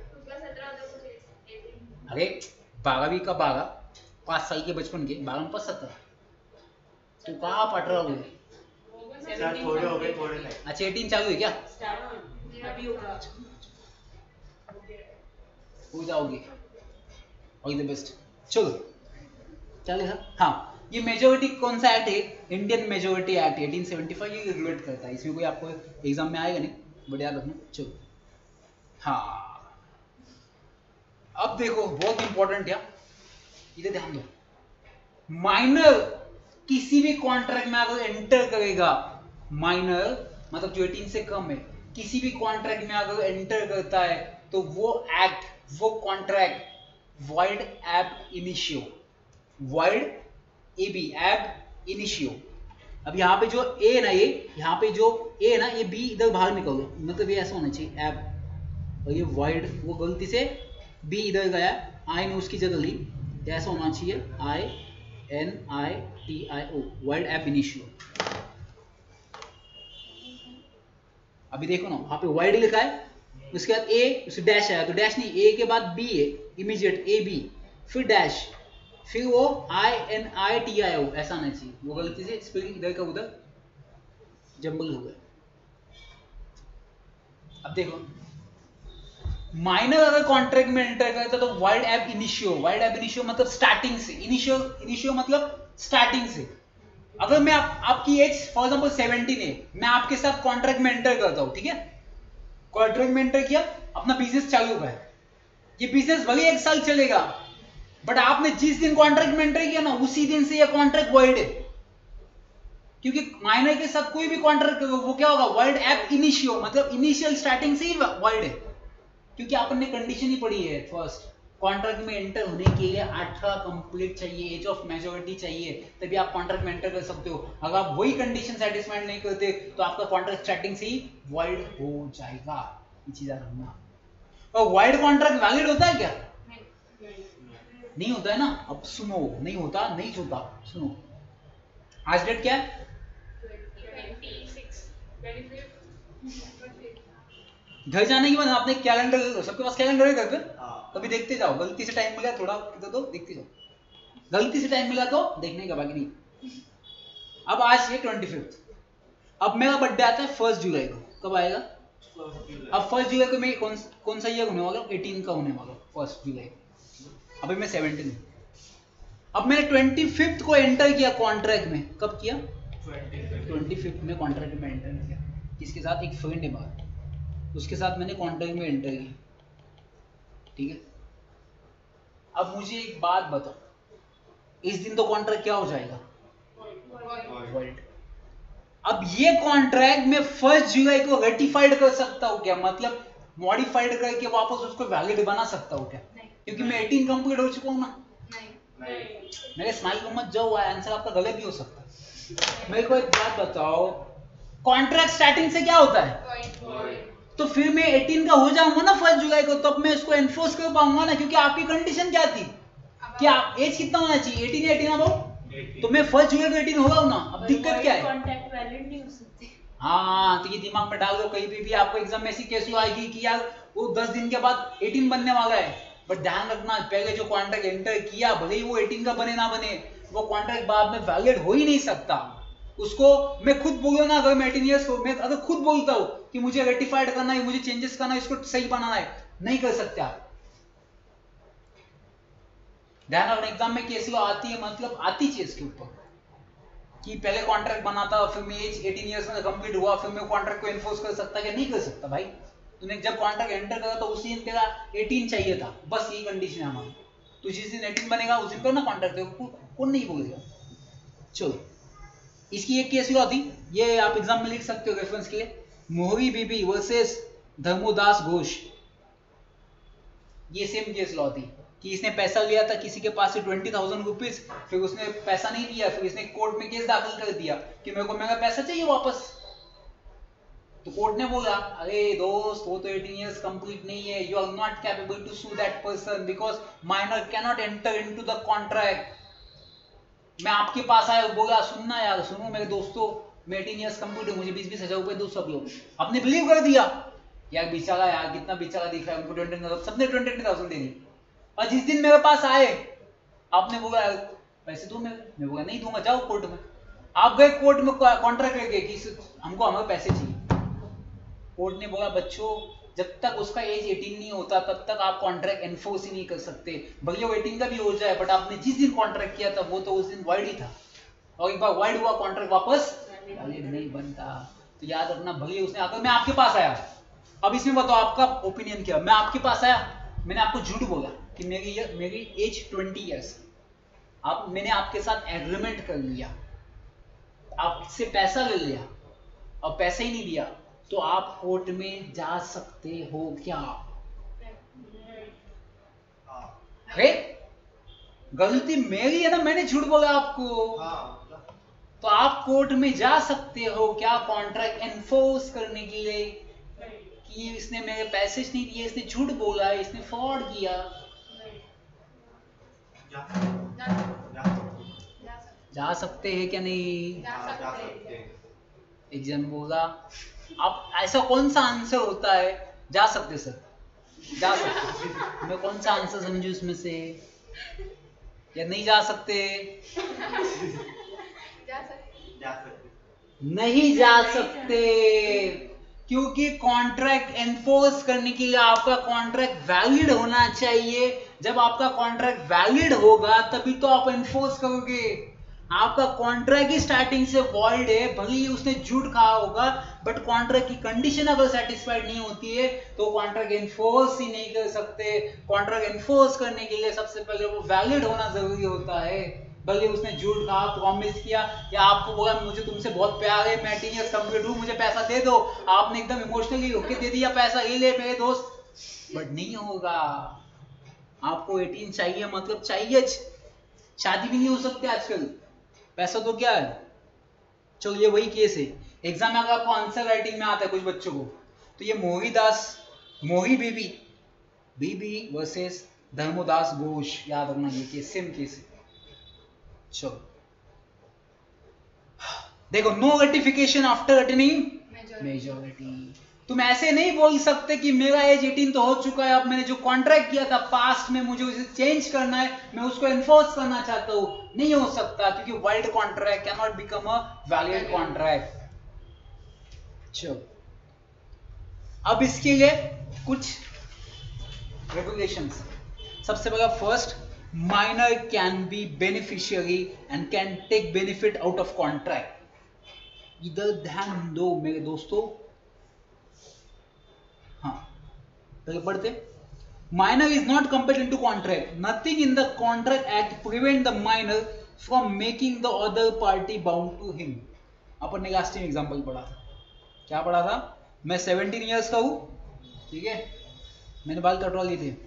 अरे बारहवीं का बारह, पांच साल के बचपन के, बारह पास सत्रह, तो कहा आप अठारह हो गए? थोड़े हो गए, थोड़े नहीं। अच्छा अठारह चालू है क्या? हो जाओगे, ऑल द बेस्ट। चलो चले सर। हाँ, ये मेजोरिटी कौन सा एक्ट है? इंडियन मेजोरिटी एक्ट अठारह सौ पचहत्तर, ये रेगुलेट करता है। इसमें कोई आपको एग्जाम में आएगा नहीं, बट याद रखना। चलो हाँ, अब देखो बहुत इंपॉर्टेंट है, इधर ध्यान दो। माइनर किसी भी कॉन्ट्रैक्ट में अगर एंटर करेगा, माइनर मतलब जो अठारह से कम है, किसी भी कॉन्ट्रैक्ट में अगर एंटर करता है तो वो एक्ट, वो contract void ab initio, void ab ab initio. अब यहाँ पे जो ए है ना, ये यहाँ पे जो ए है ना, ये बी इधर बाहर निकल दो, मतलब ये ऐसा होना चाहिए एब, और ये वॉइड, वो गलती से बी इधर गया, आई ने उसकी जगह ली, ऐसा होना चाहिए I N I T I O, void ab initio. अभी देखो ना, वहां पे वाइड लिखा है, उसके बाद ए, उसे डैश आया, तो डैश नहीं, ए के बाद बी है, इमीडिएट ए बी, फिर डैश, फिर वो आई एन आई टी आई ओ, ऐसा आना चाहिए। वो गलती से स्पेलिंग इधर का उधर जंबल हो गया। अब देखो माइनर अगर कॉन्ट्रैक्ट में एंटर करता तो void ab initio, void ab initio मतलब स्टार्टिंग से, इनिशियो इनिशियो मतलब स्टार्टिंग से। अगर मैं आप, आपकी एज फॉर एग्जांपल सेवनटीन है, मैं आपके साथ कॉन्ट्रैक्ट में एंटर करता हूं, ठीक है, कॉन्ट्रैक्ट में एंटर किया, अपना बिजनेस चालू हुआ है, ये बिजनेस भले एक साल चलेगा, बट आपने जिस दिन कॉन्ट्रैक्ट में एंटर किया ना उसी दिन से ये कॉन्ट्रैक्ट वॉइड है, क्योंकि माइनर के साथ कोई भी कॉन्ट्रैक्ट वो क्या होगा, वॉइड एब इनिशियो मतलब इनिशियल स्टार्टिंग से ही वॉइड है, क्योंकि आपने कंडीशन ही पढ़ी है फर्स्ट, कॉन्ट्रैक्ट में एंटर होने के लिए अठारह कंप्लीट चाहिए, एज ऑफ मेजॉरिटी चाहिए, तभी आप कॉन्ट्रैक्ट में एंटर कर सकते हो। अगर आप वही कंडीशन सेटिस्फाइड नहीं करते तो आपका कॉन्ट्रैक्ट स्टार्टिंग से ही वॉइड हो जाएगा, ये चीज याद रखना। और वॉइड कॉन्ट्रैक्ट वैलिड होता है क्या? नहीं होता है ना। अब सुनो, नहीं होता, नहीं होता, सुनो, आज डेट क्या है? घर जाने के बाद आपने कैलेंडर, सबके पास कैलेंडर है घर पे, कभी देखते जाओ, गलती से टाइम मिला थोड़ा तो, तो देखते जाओ, गलती से टाइम मिला तो देखने का, बाकी नहीं। अब आज ये ट्वेंटी फिफ्थ, अब मेरा बर्थडे आता है फर्स्ट जुलाई को, कब आएगा? अब फर्स्ट जुलाई को मैं कौन कौन सा ईयर होने वाला? एटीन का होने वाला फर्स्ट जुलाई, अभी मैं सेवनटीन हूँ। अब मैंने ट्वेंटी फिफ्थ को एंटर किया कॉन्ट्रैक्ट में, कब किया? ट्वेंटी फिफ्थ में कॉन्ट्रैक्ट में एंटर किया, किसके साथ? एक फ्रेंड है बाहर, उसके साथ मैंने कॉन्ट्रैक्ट में एंटर किया, ठीक है। अब मुझे एक बात बताओ, इस दिन तो कॉन्ट्रैक्ट क्या हो जाएगा? वॉइड। अब ये कॉन्ट्रैक्ट में फर्स्ट जुलाई को रेटिफाइड कर सकता हूँ क्या, मतलब मॉडिफाइड करके वापस उसको वैलिड बना सकता हूँ क्या? क्योंकि मैं एटीन कंप्लीट हो चुका हूँ ना। नहीं। मेरे स्माइल को मत जाओ, आंसर आपका गलत भी हो सकता है। मेरे को एक बात बताओ, कॉन्ट्रैक्ट स्टार्टिंग से क्या होता है? तो फिर मैं एटीन का हो जाऊंगा ना फर्स्ट जुलाई को, तब मैं इसको एनफोर्स कर पाऊंगा ना, क्योंकि आपकी कंडीशन क्या थी कि आप एज कितना होना चाहिए? एटीन या एटीन अबव, तो मैं फर्स्ट जुलाई को एटीन होगा ना। अब दिक्कत क्या है? कॉन्ट्रैक्ट वैलिड नहीं हो सकते। हाँ, तो ये दिमाग में डाल दो, कहीं भी भी आपको एग्जाम में ऐसी केस आएगी कि यार वो दस दिन के बाद एटीन बनने वाला है, बट ध्यान रखना पहले जो कॉन्ट्रैक्ट एंटर किया भले ही वो एटीन का बने ना बने, वो कॉन्ट्रैक्ट बाद में वैलिड हो ही नहीं सकता। उसको मैं खुद बोलूँ ना, अगर मैं एटीन ईयर्स हो, मैं अगर खुद बोलता हूँ कि मुझे रेटिफाइड करना है, मुझे चेंजेस करना है, इसको सही बनाना है, नहीं कर सकते आप। ध्यान रखना, एग्जाम में केस आती है, मतलब आती चीज के ऊपर कि पहले कॉन्ट्रैक्ट बनाता, फिर मैं एज एटीन ईयर्स में कंप्लीट हुआ, फिर मैं कॉन्ट्रैक्ट को एनफोर्स कर सकता क्या? नहीं कर सकता भाई। तूने जब कॉन्ट्रैक्ट एंटर करा तो उसी दिन तेरा एटीन चाहिए था, बस यही कंडीशन है हमारी। तो जिस दिन एटीन बनेगा उस दिन करना कॉन्ट्रैक्ट, कौन नहीं बोलेगा। चलो, इसकी एक केस हुआ थी, ये आप एग्जाम में लिख सकते हो रेफरेंस के लिए, मोहरी बीबी वर्सेस धर्मोदास घोष। ये सेम केस लॉ थी कि इसने पैसा लिया था किसी के पास से ट्वेंटी थाउजेंड रुपीज, फिर उसने पैसा नहीं दिया, फिर इसने कोर्ट में केस दाखिल कर दिया कि मेरे को मेरा पैसा चाहिए वापस। तो कोर्ट ने बोला, अरे दोस्त, वो तो एटीन इयर्स कंप्लीट नहीं है, you are not capable to sue that person because minor can not enter into the contract. मैं आपके पास आया, बोला सुनना यार, सुनो मेरे दोस्तों, मैं एटीन इयर्स कंप्लीट हूँ, मुझे बीस बीस हजार रुपए दो। सब लोग आपने बिलीव कर दिया, यार बेचारा, यार कितना बेचारा दिख रहा है, उनको ट्वेंटी सबने ट्वेंटी थाउजेंड दे दी। और जिस दिन मेरे पास आए, आपने बोला पैसे दो, मेरे मैं बोला नहीं दूंगा, जाओ कोर्ट में। आप गए कोर्ट में कॉन्ट्रैक्ट लेके कि हमको हमारे पैसे चाहिए। कोर्ट ने बोला बच्चों, जब तक उसका एज एटीन नहीं होता तब तक आप कॉन्ट्रैक्ट एनफोर्स ही नहीं कर सकते, भले वो एटीन का भी हो जाए, बट आपने जिस दिन कॉन्ट्रैक्ट किया था वो तो उस दिन वाइड ही था, और एक बार वाइड हुआ कॉन्ट्रैक्ट वापस वैलिड नहीं बनता। तो याद रखना, भले उसने, अगर मैं आपके पास आया, अब इसमें बताओ आपका ओपिनियन क्या। मैं आपके पास आया, मैंने आपको झूठ बोला कि मेरी मेरी एज ट्वेंटी ईयर्स, आप मैंने आपके साथ एग्रीमेंट कर लिया, आपसे पैसा ले लिया और पैसा ही नहीं दिया, तो आप कोर्ट में जा सकते हो क्या? अरे गलती मेरी है ना, मैंने झूठ बोला आपको। तो आप कोर्ट में जा सकते हो क्या कॉन्ट्रैक्ट एनफोर्स करने के लिए कि इसने मेरे पैसे नहीं दिए, इसने झूठ बोला, इसने फ्रॉड किया? जा सकते हैं क्या? नहीं जा सकते हैं। एक जन बोला, आप ऐसा कौन सा आंसर होता है? जा सकते सर, जा सकते। मैं कौन सा आंसर समझू इसमें से? या नहीं जा सकते? जा सकते जा सकते नहीं जा सकते। क्योंकि कॉन्ट्रैक्ट एनफोर्स करने के लिए आपका कॉन्ट्रैक्ट वैलिड होना चाहिए। जब आपका कॉन्ट्रैक्ट वैलिड होगा तभी तो आप एनफोर्स करोगे। आपका कॉन्ट्रैक्ट ही स्टार्टिंग से वॉइड है, भले ही उसने झूठ कहा होगा, बट कॉन्ट्रैक्ट की कंडीशन अगर सेटिस्फाइड नहीं होती है तो कॉन्ट्रैक्ट एनफोर्स ही नहीं कर सकते। कॉन्ट्रैक्ट एनफोर्स करने के लिए सबसे पहले वो वैलिड होना जरूरी होता है। भले उसने झूठ कहा, प्रॉमिस किया या आपको बोला मुझे तुमसे बहुत प्यार है, मैं अठारह इयर्स कंप्लीट हूं, मुझे पैसा दे दो, आपने एकदम इमोशनली होके दे दिया पैसा, ये ले मेरे दोस्त, बट नहीं होगा। आपको अठारह चाहिए मतलब चाहिए, शादी भी नहीं हो सकती आजकल, पैसा तो क्या है। चलो ये वही केस है, एग्जाम में अगर आपको आंसर राइटिंग में आता है कुछ बच्चों को, तो ये मोही दास मोही बीबी बीबी वर्सेस धर्मोदास घोष, याद रखना ये केस सेम केस है। चलो देखो, no ratification after attaining majority. तुम ऐसे नहीं बोल सकते कि मेरा एज अठारह तो हो चुका है, अब मैंने जो कॉन्ट्रैक्ट किया था पास्ट में मुझे उसे चेंज करना है, मैं उसको एनफोर्स करना चाहता हूं। नहीं हो सकता, क्योंकि void contract can not become a valid contract. चलो अब इसके लिए कुछ रेगुलेशंस। सबसे पहला first, minor can be beneficiary and can take benefit out of contract. इधर ध्यान दो मेरे दोस्तों, हाँ पहले पढ़ते। Minor is not competent to contract, nothing in the contract act prevent the minor from making the other party bound to him. अपन ने लास्ट टाइम एग्जांपल पढ़ा था, क्या पढ़ा था? मैं सत्रह इयर्स का हूं, ठीक है, मैंने बाल कटवा लिए थे,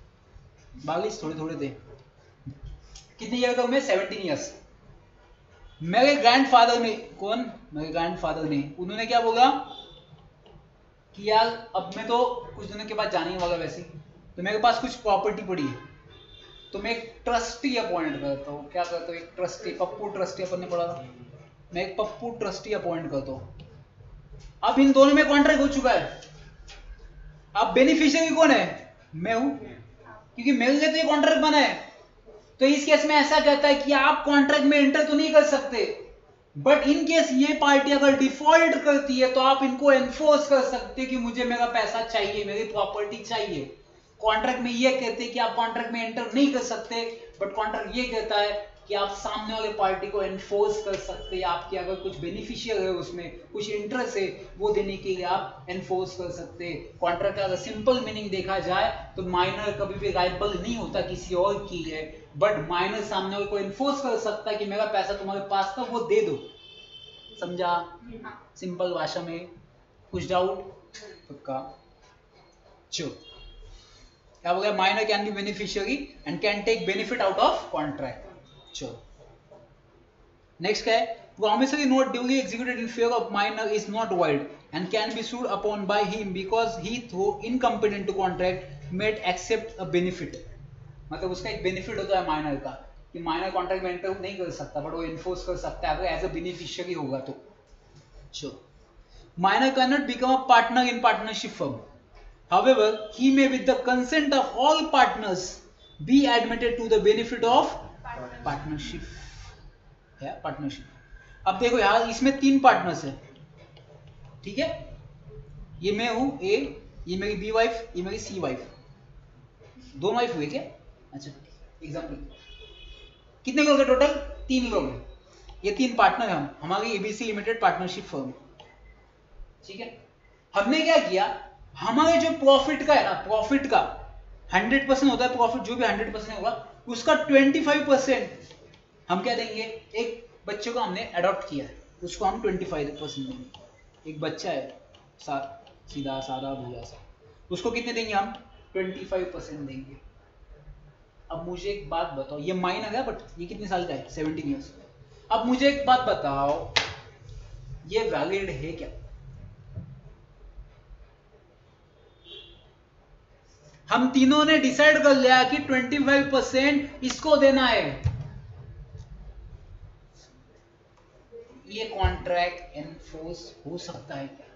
बालिश थोड़े थोड़े थे। कितने ईयर का हूं मैं? सत्रह इयर्स। मेरे ग्रैंडफादर ने, कौन? मेरे ग्रैंडफादर ने, उन्होंने क्या बोला कि यार अब मैं तो कुछ दिनों के बाद जाने वाला वैसे, तो मेरे पास कुछ प्रॉपर्टी पड़ी है, तो मैं एक ट्रस्टी अपॉइंट करता हूँ। क्या करता हूँ? एक ट्रस्टी, पप्पू ट्रस्टी अपन ने पढ़ा था, मैं एक पप्पू ट्रस्टी अपॉइंट करता हूँ। अब इन दोनों में कॉन्ट्रैक्ट हो चुका है, अब बेनिफिशियरी कौन है? मैं हूं, क्योंकि मेरे लिए तो ये कॉन्ट्रैक्ट बना है। तो इस केस में ऐसा कहता है कि आप कॉन्ट्रैक्ट में एंटर तो नहीं कर सकते, बट इन केस ये पार्टी अगर डिफॉल्ट करती है तो आप इनको एनफोर्स कर सकते कि मुझे मेरा पैसा चाहिए, मेरी प्रॉपर्टी चाहिए। कॉन्ट्रैक्ट में ये कहते हैं कि आप कॉन्ट्रैक्ट में एंटर नहीं कर सकते, बट कॉन्ट्रैक्ट ये कहता है कि आप सामने वाले पार्टी को एनफोर्स कर सकते हैं, आपकी अगर कुछ बेनिफिशियल है, उसमें कुछ इंटरेस्ट है, वो देने के लिए आप एनफोर्स कर सकते हैं। कॉन्ट्रैक्ट का अगर सिंपल मीनिंग देखा जाए तो माइनर कभी भी लायबल नहीं होता किसी और की है, बट माइनर सामने वाले को एनफोर्स कर सकता है कि मेरा पैसा तुम्हारे पास था, वो दे दो। समझा? सिंपल भाषा में। कुछ डाउट? पक्का? चलो क्या बोला? Minor can be beneficiary and can take benefit out of contract. चलो नेक्स्ट क्या है? Promissory note duly executed in favour of minor is not void and can be sued upon by him because he though incompetent to contract made except a benefit. मतलब उसका एक benefit होता है minor का कि minor contract में enter नहीं कर सकता, बट वो एनफोर्स कर सकता है अगर एज अ बेनिफिशियरी होगा तो। चलो, minor can not become a partner in partnership firm, however he may with the consent of all partners be admitted to the benefit of partnership है पार्टनरशिप। अब देखो यार, इसमें तीन पार्टनर्स है, ठीक है, ये मैं हूं ए, ये मेरी बी वाइफ, ये मेरी सी वाइफ, दोनों वाइफ हुए क्या? अच्छा एग्जाम्पल, कितने लोग हैं टोटल? तीन लोग हैं, ये तीन पार्टनर हम, हमारी एबीसी लिमिटेड पार्टनरशिप फर्म, ठीक है। हमने क्या किया, हमारे जो प्रॉफिट का है ना, प्रॉफिट का हंड्रेड परसेंट होता है, प्रॉफिट जो भी हंड्रेड परसेंट होगा उसका ट्वेंटी फाइव परसेंट हम क्या देंगे? एक बच्चे को हमने अडॉप्ट किया है, उसको हम ट्वेंटी फाइव परसेंट देंगे। एक बच्चा है सा, सीधा सादा भूया सा, उसको कितने देंगे हम? ट्वेंटी फाइव परसेंट देंगे। अब मुझे एक बात बताओ, ये माइनर है बट ये कितने साल का है? Seventeen years. अब मुझे एक बात बताओ, ये वैलिड है क्या? हम तीनों ने डिसाइड कर लिया कि ट्वेंटी फाइव परसेंट इसको देना है, ये कॉन्ट्रैक्ट एनफोर्स हो सकता है क्या?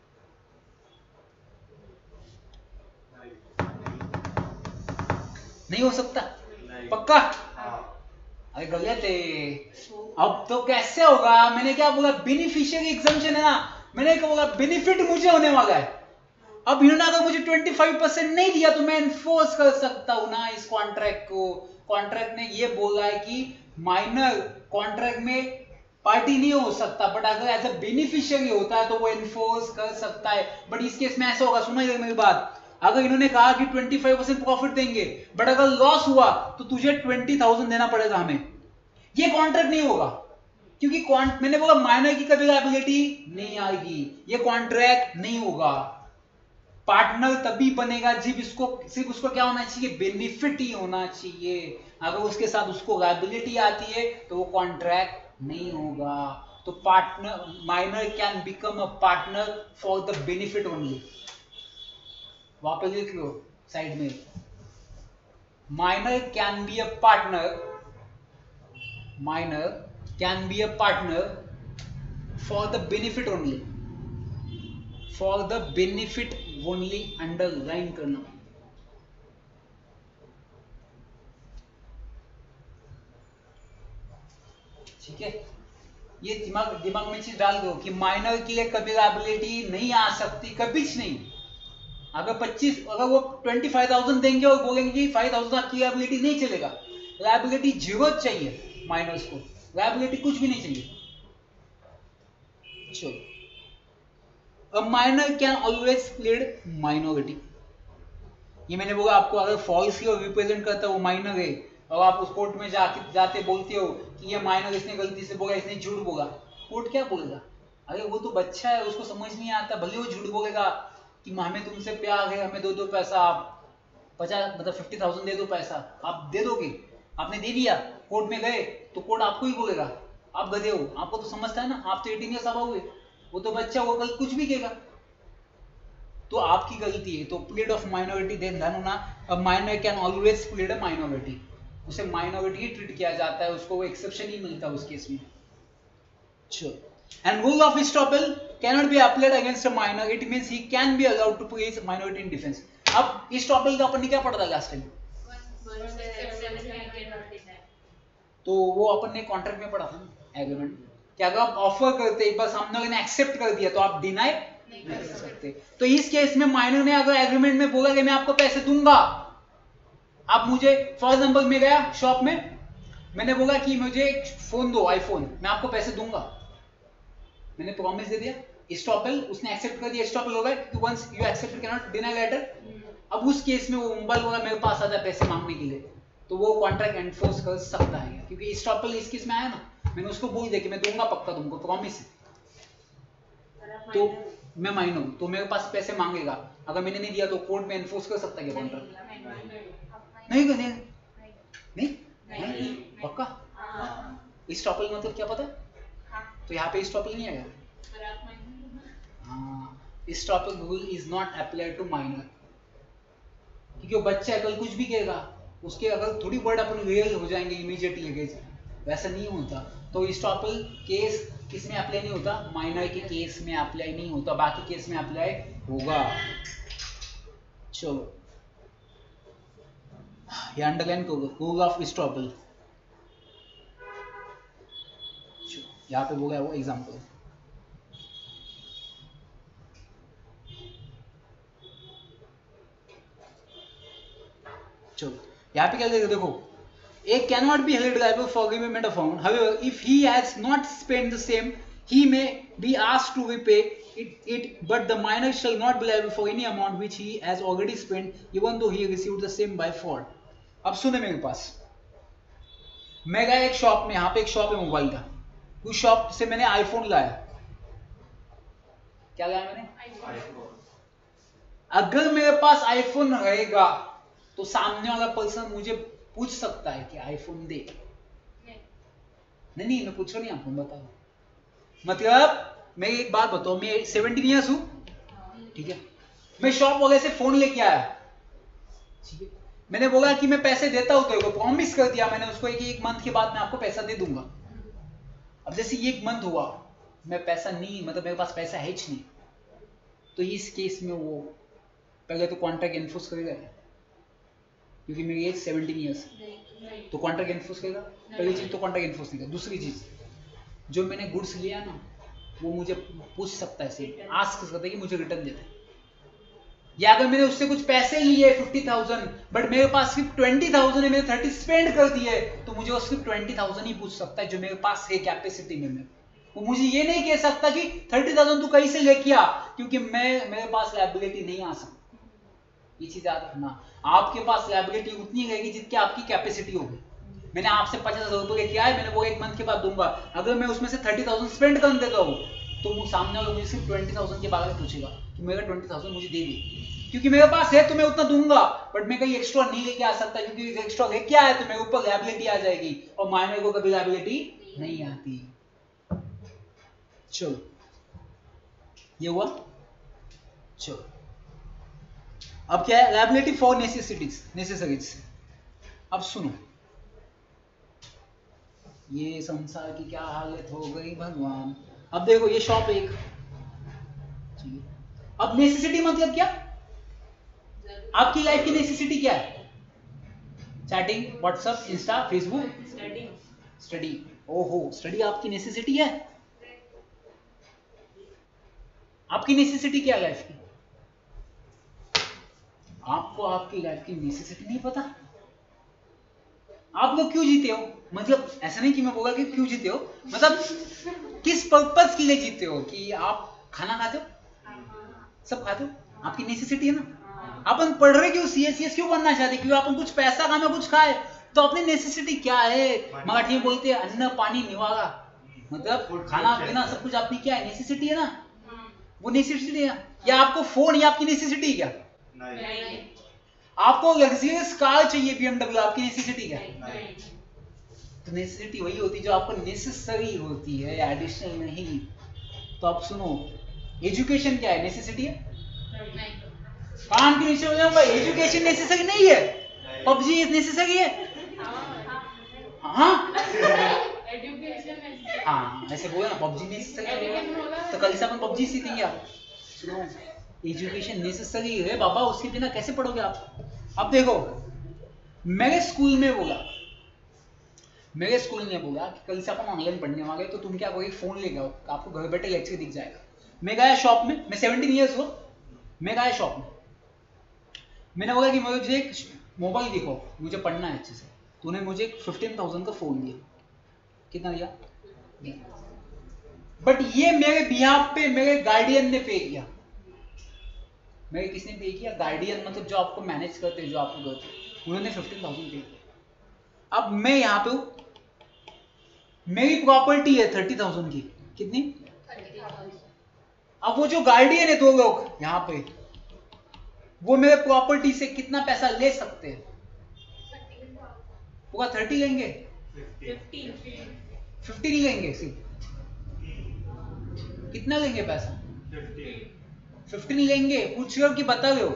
नहीं हो सकता। पक्का? अरे गलत है। अब तो कैसे होगा? मैंने क्या बोला? बेनिफिशियरी एग्जम्पशन है ना, मैंने क्या बोला, बेनिफिट मुझे होने वाला है। अब इन्होंने अगर मुझे पच्चीस परसेंट नहीं दिया तो मैं एनफोर्स कर सकता हूं ना इस कॉन्ट्रैक्ट को। कॉन्ट्रैक्ट ने ये बोला है कि माइनर कॉन्ट्रैक्ट में पार्टी नहीं हो सकता, बट अगर एज अ बेनिफिशियरी होता है तो वो एनफोर्स कर सकता है। बट इस केस में ऐसा होगा, सुना इधर मेरी बात, अगर इन्होंने कहा कि पच्चीस परसेंट प्रॉफिट देंगे बट अगर लॉस हुआ तो तुझे बीस हज़ार देना पड़ेगा हमें, ये कॉन्ट्रैक्ट नहीं होगा। क्योंकि मैंने बोला माइनर की कभी लायबिलिटी नहीं आएगी, ये कॉन्ट्रैक्ट नहीं होगा। पार्टनर तभी बनेगा जब इसको सिर्फ उसको क्या होना चाहिए, बेनिफिट ही होना चाहिए। अगर उसके साथ उसको लायबिलिटी आती है तो वो कॉन्ट्रैक्ट नहीं होगा। तो partner minor can become a partner for the benefit only. वापस लिख लो साइड में, minor can be a partner, minor can be a partner for the benefit only, for the benefit only, underline करना। ठीक है, ये दिमाग दिमाग में चीज डाल दो कि माइनर के लिए कभी लायबिलिटी नहीं आ सकती, कभी नहीं। अगर पच्चीस अगर वो पच्चीस हज़ार देंगे और बोलेंगे कि पाँच हज़ार आपकी लायबिलिटी, नहीं चलेगा। लायबिलिटी जीरो चाहिए माइनर्स को, लायबिलिटी कुछ भी नहीं चाहिए। चलो, a minor can always plead minority. ये मैंने बोला आपको, अगर फॉल्स की रिप्रेजेंट करता है वो माइनर है और आप उस कोर्ट में जाके जाते बोलते हो कि ये माइनर इसने गलती से बोला, इसने झूठ बोला, कोर्ट क्या बोलेगा? अरे वो तो बच्चा है, उसको समझ नहीं आता, भले वो झूठ बोलेगा कि हमें तुमसे प्यार है, हमें दो दो पैसा, आप पचास मतलब फिफ्टी थाउजेंड दे दो पैसा, आप दे दोगे? आपने दे दिया, कोर्ट में गए तो कोर्ट आपको ही बोलेगा आप गधे हो। आपको तो समझता है ना, आप तो एटीन ईयर्स अब हुए, वो तो बच्चा, वो कल कुछ भी कहेगा। तो आपकी गलती है। तो प्लीड ऑफ माइनॉरिटी देन ध्यान होना, a minor can always plead a minority, उसे माइनॉरिटी ही ट्रीट किया जाता है, उसको वो एक्सेप्शन ही मिलता है उस केस में। चलो, and rule of estoppel cannot be applied against a minor, it means he can be allowed to place minority in defense। अब estoppel का अपन ने क्या पढ़ा था लास्ट टाइम? तो वो अपन ने कॉन्ट्रैक्ट में पढ़ा था ना, एग्रीमेंट, कि अगर आप ऑफर करते एक बार सामने वाले ने एक्सेप्ट कर दिया तो आप डिनाई नहीं कर सकते। तो इस केस में माइनर ने अगर एग्रीमेंट में बोला कि मैं आपको पैसे दूंगा, आप मुझे, फॉर एग्जांपल मैं गया शॉप में, मैंने बोला कि मुझे फोन दो, आईफोन, मैं आपको पैसे दूंगा, मैंने प्रॉमिस दे दिया, estoppel, उसने एक्सेप्ट कर दिया, estoppel हो गया कि once you accept can not deny later. अब उस केस में वो मोबाइल वाला मेरे पास आता है पैसे मांगने के लिए, तो वो कॉन्ट्रैक्ट एनफोर्स कर सकता है, क्योंकि estoppel इस केस में आया ना, मैंने उसको बोल दिया कि मैं दूंगा पक्का तुमको, प्रॉमिस है। तो मैं माइनर हूं, तो मेरे पास पैसे मांगेगा, अगर मैंने नहीं दिया तो कोर्ट में एनफोर्स कर सकता है क्या कॉन्ट्रैक्ट? नहीं करने नहीं, नहीं पक्का। estoppel मतलब क्या पता है? तो यहाँ पे estoppel नहीं आएगा। हाँ, estoppel rule is not applied to minor, क्योंकि वो बच्चा कल कुछ भी कहेगा, उसके अगर थोड़ी वर्ड अपन रियल हो जाएंगे इमीडिएटली अगेंस्ट, वैसा नहीं होता। तो estoppel केस किसमें अप्लाई नहीं होता? माइनर के केस में अप्लाई नहीं होता, बाकी केस में अप्लाई होगा। चलो, ये अंडरलाइन करो, रूल ऑफ estoppel। यहाँ पे होगा वो एग्जांपल, चलो यहाँ पे क्या लिखा देखो, A cannot be held liable for repayment of amount. However, if he has not spent the same, he may be asked to repay it, it, but the minor shall not be liable for any amount which he has already spent, even though he received the same by fraud. अब सुने मेरे पास, मैं गया एक shop में, यहाँ पे एक शॉप है मोबाइल का, उस शॉप से मैंने आईफोन लाया। क्या लाया मैंने? आईफोन। अगर मेरे पास आईफोन रहेगा तो सामने वाला पर्सन मुझे पूछ सकता है कि आईफोन दे। नहीं नहीं मैं पूछ रहा नहीं, आपको बताओ। मतलब मैं एक बात बताऊं, मैं सेवनटीन ईयर्स हूं, ठीक है, मैं शॉप वाले से फोन लेके आया, ठीक है, मैंने बोला कि मैं पैसे देता हूं, तो प्रॉमिस कर दिया मैंने उसको कि एक मंथ के बाद मैं आपको पैसा दे दूंगा। अब जैसे एक मंथ हुआ, मैं पैसा नहीं, मतलब मेरे पास पैसा है ही नहीं, तो इस केस में वो पहले तो कॉन्ट्रैक्ट एनफोर्स करेगा, क्योंकि मेरी एज सेवनटीन ईयर्स, तो कॉन्ट्रैक्ट एनफोर्स करेगा। पहली चीज तो कॉन्ट्रैक्ट एनफोर्स नहीं करेगा। दूसरी चीज, जो मैंने गुड्स लिया ना, वो मुझे पूछ सकता है, सिर्फ आस्क कर सकता है कि मुझे रिटर्न दे दे। या अगर मैंने उससे कुछ पैसे लिए फिफ्टी थाउजेंड बट मेरे पास सिर्फ ट्वेंटी थाउजेंड है, मैंने थर्टी स्पेंड कर दिए, तो मुझे वो सिर्फ ट्वेंटी थाउजेंड ही पूछ सकता है जो मेरे पास है कैपेसिटी में। मैं वो मुझे ये नहीं कह सकता कि थर्टी थाउजेंड तू कहीं से लेके आ, क्योंकि मैं मेरे पास लायबिलिटी नहीं आ सकती। ये चीज याद रखना, आपके पास लायबिलिटी उतनी रहेगी जितनी आपकी कैपेसिटी होगी। मैंने आपसे पचास हजार रुपए किया है, मैंने वो एक मंथ के बाद दूंगा, अगर मैं उसमें से थर्टी थाउजेंड स्पेंड कर देता हूँ तो वो सामने वाला मुझे सिर्फ ट्वेंटी थाउजेंड के बारे में पूछेगा कि मेरा ट्वेंटी थाउजेंड मुझे दे दे, क्योंकि मेरे पास है तो मैं उतना दूंगा, बट मैं कहीं एक्स्ट्रा नहीं लेके आ सकता, क्योंकि एक्स्ट्रा लेके आया तो मेरे ऊपर लायबिलिटी आ जाएगी और माइनर को कभी लायबिलिटी नहीं आती। चलो ये हुआ। चलो अब क्या है, लायबिलिटी फॉर नेसेसिटीज नेसेसरीज। अब सुनो, ये संसार की क्या हालत हो गई भगवान। अब देखो ये शॉप एक, अब नेसेसिटी मतलब क्या, आपकी लाइफ की नेसेसिटी क्या है? Chatting, WhatsApp, insta, Facebook, study study. ओहो, स्टडी आपकी नेसेसिटी है? आपकी नेसेसिटी क्या है लाइफ की? आपको आपकी लाइफ की नेसेसिटी नहीं पता? आप लोग क्यों जीते हो? मतलब ऐसा नहीं कि मैं बोला कि क्यों जीते हो, मतलब किस पर्पस के लिए जीते हो? कि आप खाना खाते हो, सब खाते हो, आपकी नेसेसिटी है ना। अपन पढ़ रहे क्यों, सीएस सीएस क्यों बनना चाहते? क्यों अपन कुछ पैसा कमा कुछ खाए, तो अपनी नेसेसिटी क्या है? मराठी में बोलते हैं अन्न पानी निवारा, मतलब खाना पीना सब कुछ आपकी क्या है, नेसेसिटी है ना। वो नेसेसिटी है। या आपको फोन, या आपकी नेसेसिटी क्या? नहीं। आपको लग्जरियस कार चाहिए बीएमडब्ल्यू, आपकी नेसेसिटी क्या? तो नेसेसिटी वही होती है जो आपको नेसेसरी होती है, एडिशनल नहीं। तो आप सुनो, एजुकेशन क्या है, नेसेसिटी है? कान के नीचे हो जाऊंगा, एजुकेशन नेसेसरी नहीं है। पबजी नेसेसरी है? हाँ हाँ ऐसे बोला ना, पबजी नेसेसरी है, तो कल से अपन पबजी सीखेंगे। आप सुनो, एजुकेशन नेसेसरी है बाबा, उसके बिना कैसे पढ़ोगे आप? अब देखो, मेरे स्कूल में बोला मेरे स्कूल ने बोला कि कल से अपन ऑनलाइन पढ़ने वाले, तो तुम क्या करोगे, फोन ले जाओ, आपको घर बैठे लेक्चर दिख जाएगा। मैं गया शॉप में, मैं सेवनटीन ईयर्स हुआ, मैं गया शॉप में, मैंने बोला कि मुझे एक मोबाइल दिखाओ, मुझे पढ़ना है अच्छे से। तूने मुझे फिफ्टीन थाउजेंड का फोन दिया। कितना दिया? बट ये मेरे बिहाफ पे मेरे गार्डियन ने पे किया। मेरे किसने पे किया? गार्डियन, मतलब जो आपको मैनेज करते हैं, जो आपको करते हैं, उन्होंने फिफ्टीन थाउजेंड पे किया। अब मैं यहाँ पे हूँ, मेरी प्रॉपर्टी है थर्टी थाउजेंड की। कितनी? अब वो जो गार्डियन है, दो लोग यहाँ पे, वो मेरे प्रॉपर्टी से कितना पैसा ले सकते हैं? पूरा थर्टी लेंगे? फिफ्टी नहीं लेंगे, सिर्फ कितना लेंगे पैसा? फिफ्टी नहीं लेंगे? पूछ रहे हो कि बता रहे हो?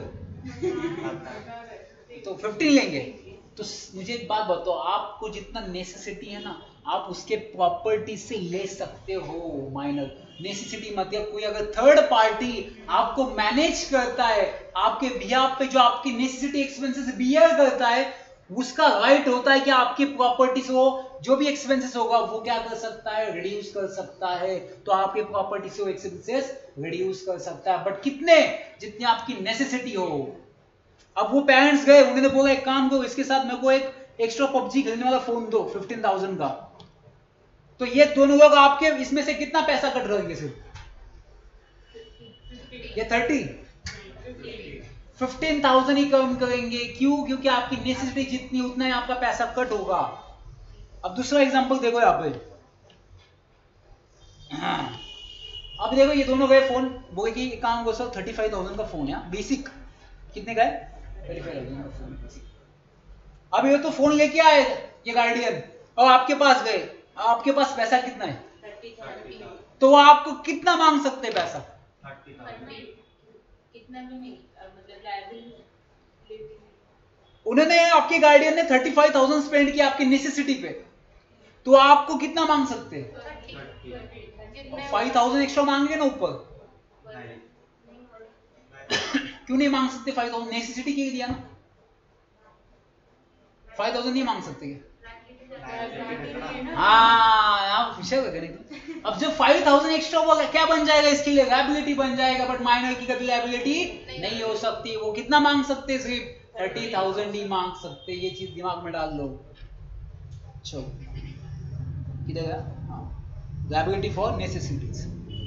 तो फिफ्टी लेंगे। तो मुझे एक बात बताओ, आपको जितना नेसेसिटी है ना, आप उसके प्रॉपर्टी से ले सकते हो। माइनर नेसेसिटी मतलब कोई अगर थर्ड पार्टी आपको मैनेज करता है, आपके बिहाफ पे जो आपकी नेसेसिटी एक्सपेंसेस बियर करता है, उसका राइट होता है कि आपकी प्रॉपर्टी से वो जो भी एक्सपेंसेस होगा वो क्या कर सकता है, रिड्यूस कर सकता है। तो आपके प्रॉपर्टी से वो एक्सपेंसेस रिड्यूस कर सकता है, बट कितने? जितनी आपकी नेसेसिटी हो। अब वो पेरेंट्स गए, उन्होंने बोला एक काम करो, इसके साथ मेरे को एक एक्स्ट्रा पबजी खेलने वाला फोन दो फिफ्टीन थाउजेंड का। तो ये दोनों लोग आपके इसमें से कितना पैसा कट रहेंगे? सिर्फ ये थर्टी फिफ्टीन थाउजेंड ही कम करेंगे। क्यों? क्योंकि आपकी नेसेसिटी जितनी उतना ही आपका पैसा कट होगा। अब दूसरा एग्जांपल देखो यहाँ पे, अब देखो ये दोनों गए फोन, बोले कि काम को सर थर्टी फाइव थाउजेंड का फोन है बेसिक। कितने का है? थर्टी फाइव थाउजेंड का फोन बेसिक। अब ये तो फोन लेके आए ये गार्डियन, और आपके पास गए, आपके पास पैसा कितना है? तो वो आपको कितना मांग सकते हैं पैसा? कितना भी नहीं, मतलब लायबिलिटी। उन्होंने, आपके गार्डियन ने थर्टी फाइव थाउजेंड स्पेंड किया आपकी नेसेसिटी पे, तो आपको कितना मांग सकते हैं? फाइव थाउजेंड एक्स्ट्रा मांगेंगे ना ऊपर। क्यों नहीं मांग सकते? फाइव थाउजेंड नेसेसिटी के लिए दिया ना, फाइव थाउजेंड नहीं मांग सकते क्या? हाँ, आप विषय लगे नहीं। अब जब फाइव थाउजेंड एक्स्ट्रा हुआ क्या बन जाएगा इसके लिए? लायबिलिटी बन जाएगा, बट माइनर की कभी लायबिलिटी नहीं, नहीं हो सकती। वो कितना मांग सकते हैं? सिर्फ थर्टी थाउजेंड ही मांग सकते। ये चीज दिमाग में डाल लो। चलो किधर गया? Liability for necessities.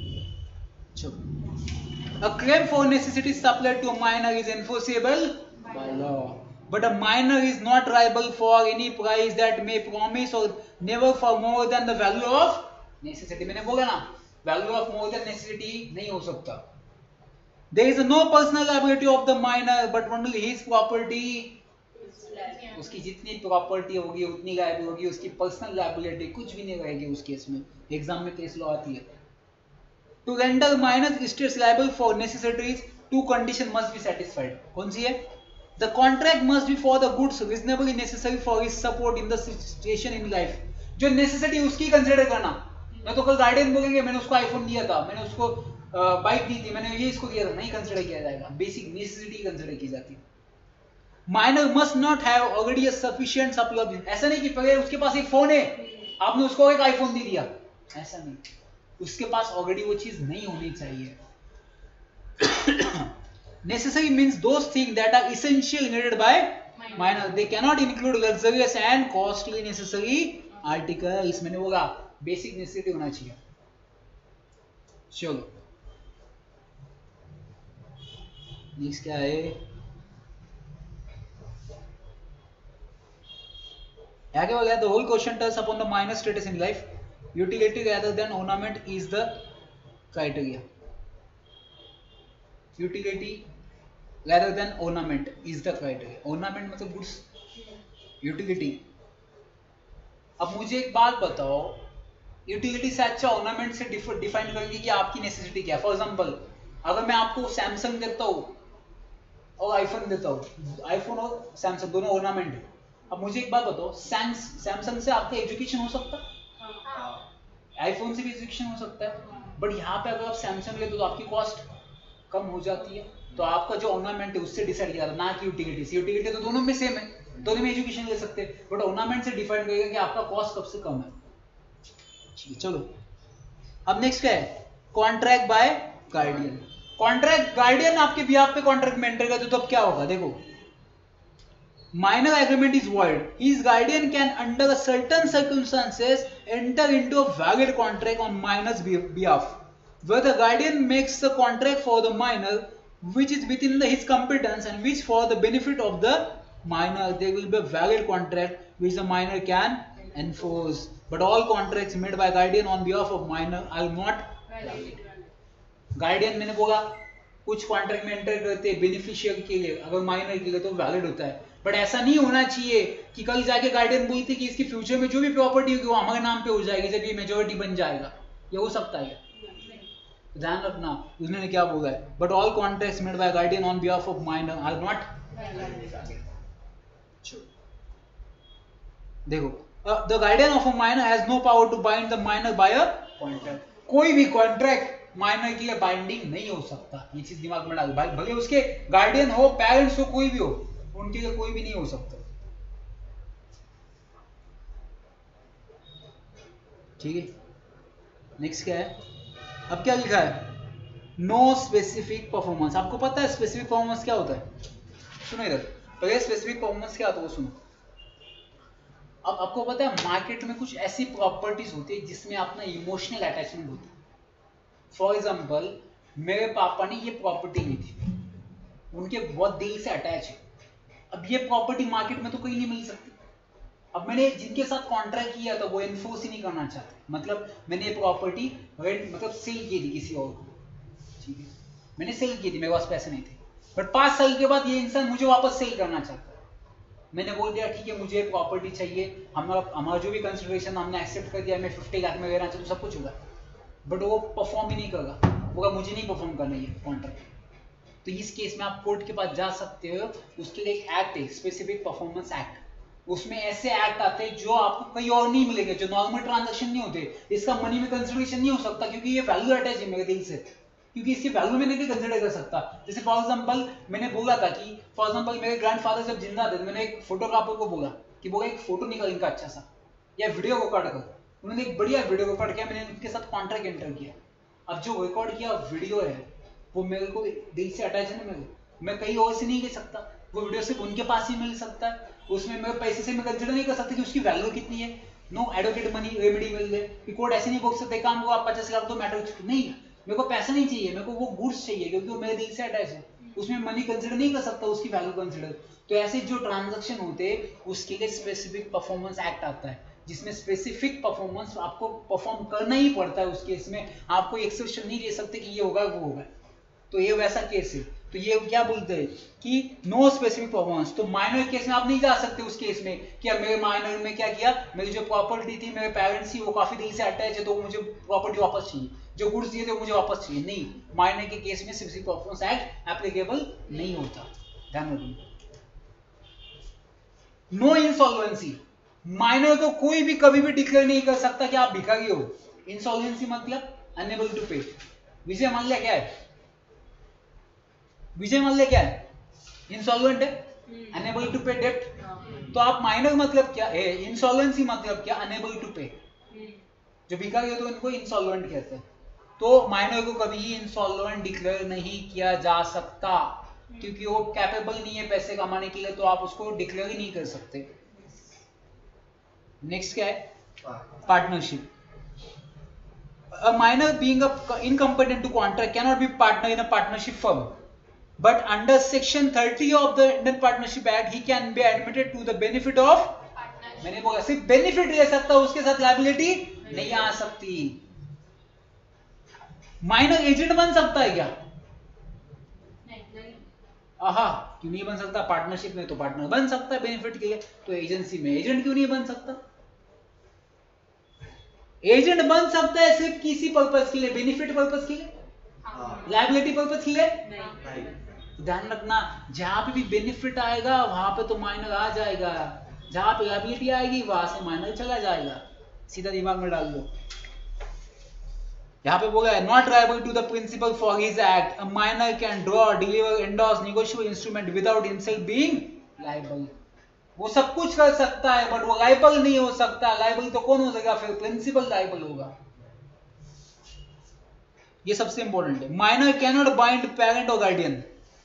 चलो, a claim for necessity supplied to a minor is enforceable by law, but a minor is not liable for any price that may promise or never for more than the value of necessity। मैंने बोला ना, value of more than necessity नहीं हो सकता। There is no personal liability of the minor, but only his property। उसकी जितनी property होगी उतनी गायब होगी, उसकी पर्सनल लायबिलिटी कुछ भी नहीं रहेगी उस केस में। एग्जाम में केस लॉ आती है। To render minor estates liable for necessities, two conditions must be satisfied। कौन सी है? The contract must be for the goods reasonably necessary for his support in the situation in life। जो necessity उसकी consider करना। मैं तो कल guardian बोलेंगे मैंने उसको आईफोन दिया था, मैंने उसको बाइक दी थी, मैंने ये इसको दिया था, नहीं कंसिडर किया जाएगा। बेसिक नेसेसिटी कंसिडर की जाती है। Minor must not have already a sufficient supply. ऐसा नहीं कि पहले उसके पास एक फोन है, आपने उसको एक आईफोन दे दिया, ऐसा नहीं। उसके पास ऑलरेडी वो चीज नहीं होनी चाहिए। Necessary means those things that are essential needed by minor. They cannot include luxurious and costly necessary articles। मैंने बोला बेसिक नेसेसिटी होना चाहिए। चलो नेक्स्ट क्या है? आगे बोला the whole question turns upon the minor status in life. Utility rather than ornament is the criteria। Utility rather than ornament is the criteria। ornament मतलब goods, utility। अब मुझे एक बात बताओ, यूटिलिटी से अच्छा ऑर्नामेंट से डिफाइन करेंगे कि आपकी नेसेसिटी क्या है। फॉर एग्जांपल अगर मैं आपको सैमसंग देता हूँ और आईफोन देता हूँ, आईफोन और सैमसंग दोनों ऑर्नामेंट है। अब मुझे एक बात बताओ, सैमसंग से आपका एजुकेशन हो सकता है, आईफोन से भी एजुकेशन हो सकता है, बट यहाँ पे अगर आप सैमसंग लेते हो तो आपकी कॉस्ट कम हो जाती है। तो आपका जो ऑर्नामेंट है उससे डिसाइड किया ना कि यूटिलिटी से। यूटिलिटी तो दोनों में सेम है, दोनों में एजुकेशन ले सकते हैं, बट ऑर्नामेंट से डिफाइन करेगा कि आपका कॉस्ट कब से कम है। ठीक है, चलो अब नेक्स्ट क्या है? Contract by guardian. Contract guardian आपके बिहाफ पे कॉन्ट्रैक्ट में एंटर करते तो अब क्या होगा? देखो, minor agreement is void, his guardian can under certain circumstances enter into a valid contract on minor's behalf, where the guardian makes the contract for the minor which is within the, his competence and which for the benefit of the minor there will be a valid contract which the minor can enforce, but all contracts made by guardian on behalf of minor are not valid। Guardian मैंने बोला कुछ contract में enter करते हैं beneficiary के लिए, अगर minor के लिए तो वैलिड होता है, बट ऐसा नहीं होना चाहिए कि कल जाके गार्डियन बोलते कि इसकी फ्यूचर में जो भी प्रॉपर्टी होगी वो हमारे नाम पे हो जाएगी जब ये मेजॉरिटी बन जाएगा। ये हो सकता है? ध्यान रखना उसने क्या बोला है, but all contracts made by guardian on behalf of minor are not. देखो, the guardian of a minor has no power to bind the minor by a contract. कोई भी कॉन्ट्रैक्ट माइनर के लिए बाइंडिंग नहीं हो सकता, ये चीज दिमाग में डाल। भाई भले उसके गार्डियन हो, पेरेंट्स हो, कोई भी हो, उनके लिए कोई भी नहीं हो सकता। ठीक है, नेक्स्ट क्या है? अब क्या लिखा है? No specific performance. आपको पता है स्पेसिफिक परफॉर्मेंस क्या होता है? सुनो इधर, पहले स्पेसिफिक परफॉर्मेंस क्या होता है वो सुनो। अब आपको पता है मार्केट में कुछ ऐसी प्रॉपर्टीज होती है जिसमें अपना इमोशनल अटैचमेंट होता है। फॉर एग्जाम्पल मेरे पापा ने ये प्रॉपर्टी ली थी, उनके बहुत दिल से अटैच है। अब ये प्रॉपर्टी मार्केट में तो कहीं नहीं मिल सकती। अब मैंने जिनके साथ कॉन्ट्रैक्ट किया था वो एनफोर्स ही नहीं करना चाहते, मतलब मैंने ये प्रॉपर्टी मतलब सेल की थी किसी और को। ठीक है, मैंने सेल की थी, मेरे पास पैसे नहीं थे, बट पांच साल के बाद ये इंसान मुझे वापस सेल करना चाहता है। मैंने बोल दिया ठीक है मुझे प्रॉपर्टी चाहिए, हमारा हमारा जो भी कंसिडरेशन हमने एक्सेप्ट कर दिया, मैं फिफ्टी लाख में लेना चाहता हूँ, सब कुछ होगा, बट वो परफॉर्म ही नहीं करेगा, वो मुझे नहीं परफॉर्म करना है कॉन्ट्रैक्ट। तो इस केस में आप कोर्ट के पास जा सकते हो, उसके लिए एक एक्ट है स्पेसिफिक परफॉर्मेंस एक्ट। उसमें ऐसे एक्ट आते हैं जो आपको कहीं और नहीं मिलेंगे, जो नॉर्मल ट्रांजैक्शन नहीं होते, इसका मनी में कंसिडरेशन नहीं हो सकता क्योंकि ये वैल्यू अटैच है मेरे दिल से, क्योंकि इसकी वैल्यू मैंने नहीं कंसिडर कर सकता। जैसे फॉर एग्जांपल मैंने बोला था कि फॉर एग्जांपल मेरे ग्रैंडफादर जब जिंदा थे, मैंने एक फोटोग्राफर को बोला कि बोला एक फोटो निकाल इनका अच्छा सा, या वीडियो को काट कर, उन्होंने एक बढ़िया वीडियो रिकॉर्ड किया, मैंने उनके साथ कॉन्ट्रैक्ट एंटर किया। अब जो रिकॉर्ड किया वीडियो है वो मेरे को दिल से अटैच है ना, मेरे मैं कहीं और से नहीं ले सकता, वो वीडियो सिर्फ उनके पास ही मिल सकता है। उसमें मेरे पैसे से मैं कंसिडर नहीं कर सकता कि उसकी वैल्यू कितनी है। नो एडवोकेट मनी रेमेडी मिल गए कि कोर्ट ऐसे नहीं बोल सकते काम को आप पचास लाख तो मैटर नहीं, मेरे को पैसा नहीं चाहिए, मेरे को वो गुड्स चाहिए क्योंकि वो मेरे दिल से अटैच है। उसमें मनी कंसिडर नहीं कर सकता, उसकी वैल्यू कंसिडर। तो ऐसे जो ट्रांजैक्शन होते हैं उसके लिए स्पेसिफिक परफॉर्मेंस एक्ट आता है, जिसमें स्पेसिफिक परफॉर्मेंस आपको परफॉर्म करना ही पड़ता है। उस केस में आपको एक्सेप्शन नहीं दे सकते कि ये होगा वो होगा। तो ये वैसा केस है। तो ये क्या बोलते हैं कि नो स्पेसिफिक परफॉर्मेंस। तो माइनर केस में आप नहीं जा सकते उस केस में कि अब मेरे माइनर में क्या किया, मेरी जो प्रॉपर्टी थी मेरे पेरेंट्स की वो काफी दिल से अटैच है तो मुझे प्रॉपर्टी वापस चाहिए, जो गुड्स दिए थे वो मुझे वापस चाहिए। नहीं, माइनर के केस में स्पेसिफिक परफॉर्मेंस एक्ट एप्लीकेबल नहीं होता, ध्यान रखिए। नो इंसॉल्वेंसी, माइनर को कोई भी कभी भी डिक्लेयर नहीं कर सकता कि आप भिखारी हो। इंसॉल्वेंसी मतलब अनएबल टू पे। विजय माल्या क्या है, विजय माल्या क्या है, इंसॉल्वेंट है, अनएबल टू पे डेब्ट। तो आप माइनर मतलब क्या है, इंसॉल्वेंसी मतलब क्या, अनएबल टू पे। जो भिखारी हो तो इनको इंसॉल्वेंट कहते हैं। तो माइनर को कभी ही इंसॉल्वेंट डिक्लेयर नहीं किया जा सकता क्योंकि वो कैपेबल नहीं है पैसे कमाने के लिए, तो आप उसको डिक्लेयर ही नहीं कर सकते। नेक्स्ट क्या है, partnership. A minor being a incompetent to contract cannot be partner in a partnership firm, but under section thirty of the Indian Partnership Act he can be admitted to the benefit of, मैंने बोला सिर्फ benefit ले सकता, उसके साथ liability नहीं आ सकती। Minor agent बन सकता है क्या, आहा क्यों नहीं बन सकता, पार्टनरशिप में तो पार्टनर बन सकता है बेनिफिट के लिए, तो एजेंसी में एजेंट क्यों नहीं बन सकता। एजेंट बन सकता है सिर्फ किसी पर्पस के लिए, बेनिफिट पर्पस के लिए, लायबिलिटी पर्पस के लिए नहीं। ध्यान रखना, जहां पे भी बेनिफिट आएगा वहां पे तो माइनर आ जाएगा, जहां पे लायबिलिटी आएगी वहां से माइनर चला जाएगा, सीधा दिमाग में डाल दो। यहाँ पे बोला है not liable to the principal for his act, a minor can draw, deliver, endorse, negotiable instrument without himself being liable. वो सब कुछ कर सकता है बट वो लायबल नहीं हो सकता। लायबल तो कौन हो सकेगा, फिर प्रिंसिपल लायबल होगा। ये सबसे इंपॉर्टेंट है। Minor can not bind parent और गार्डियन।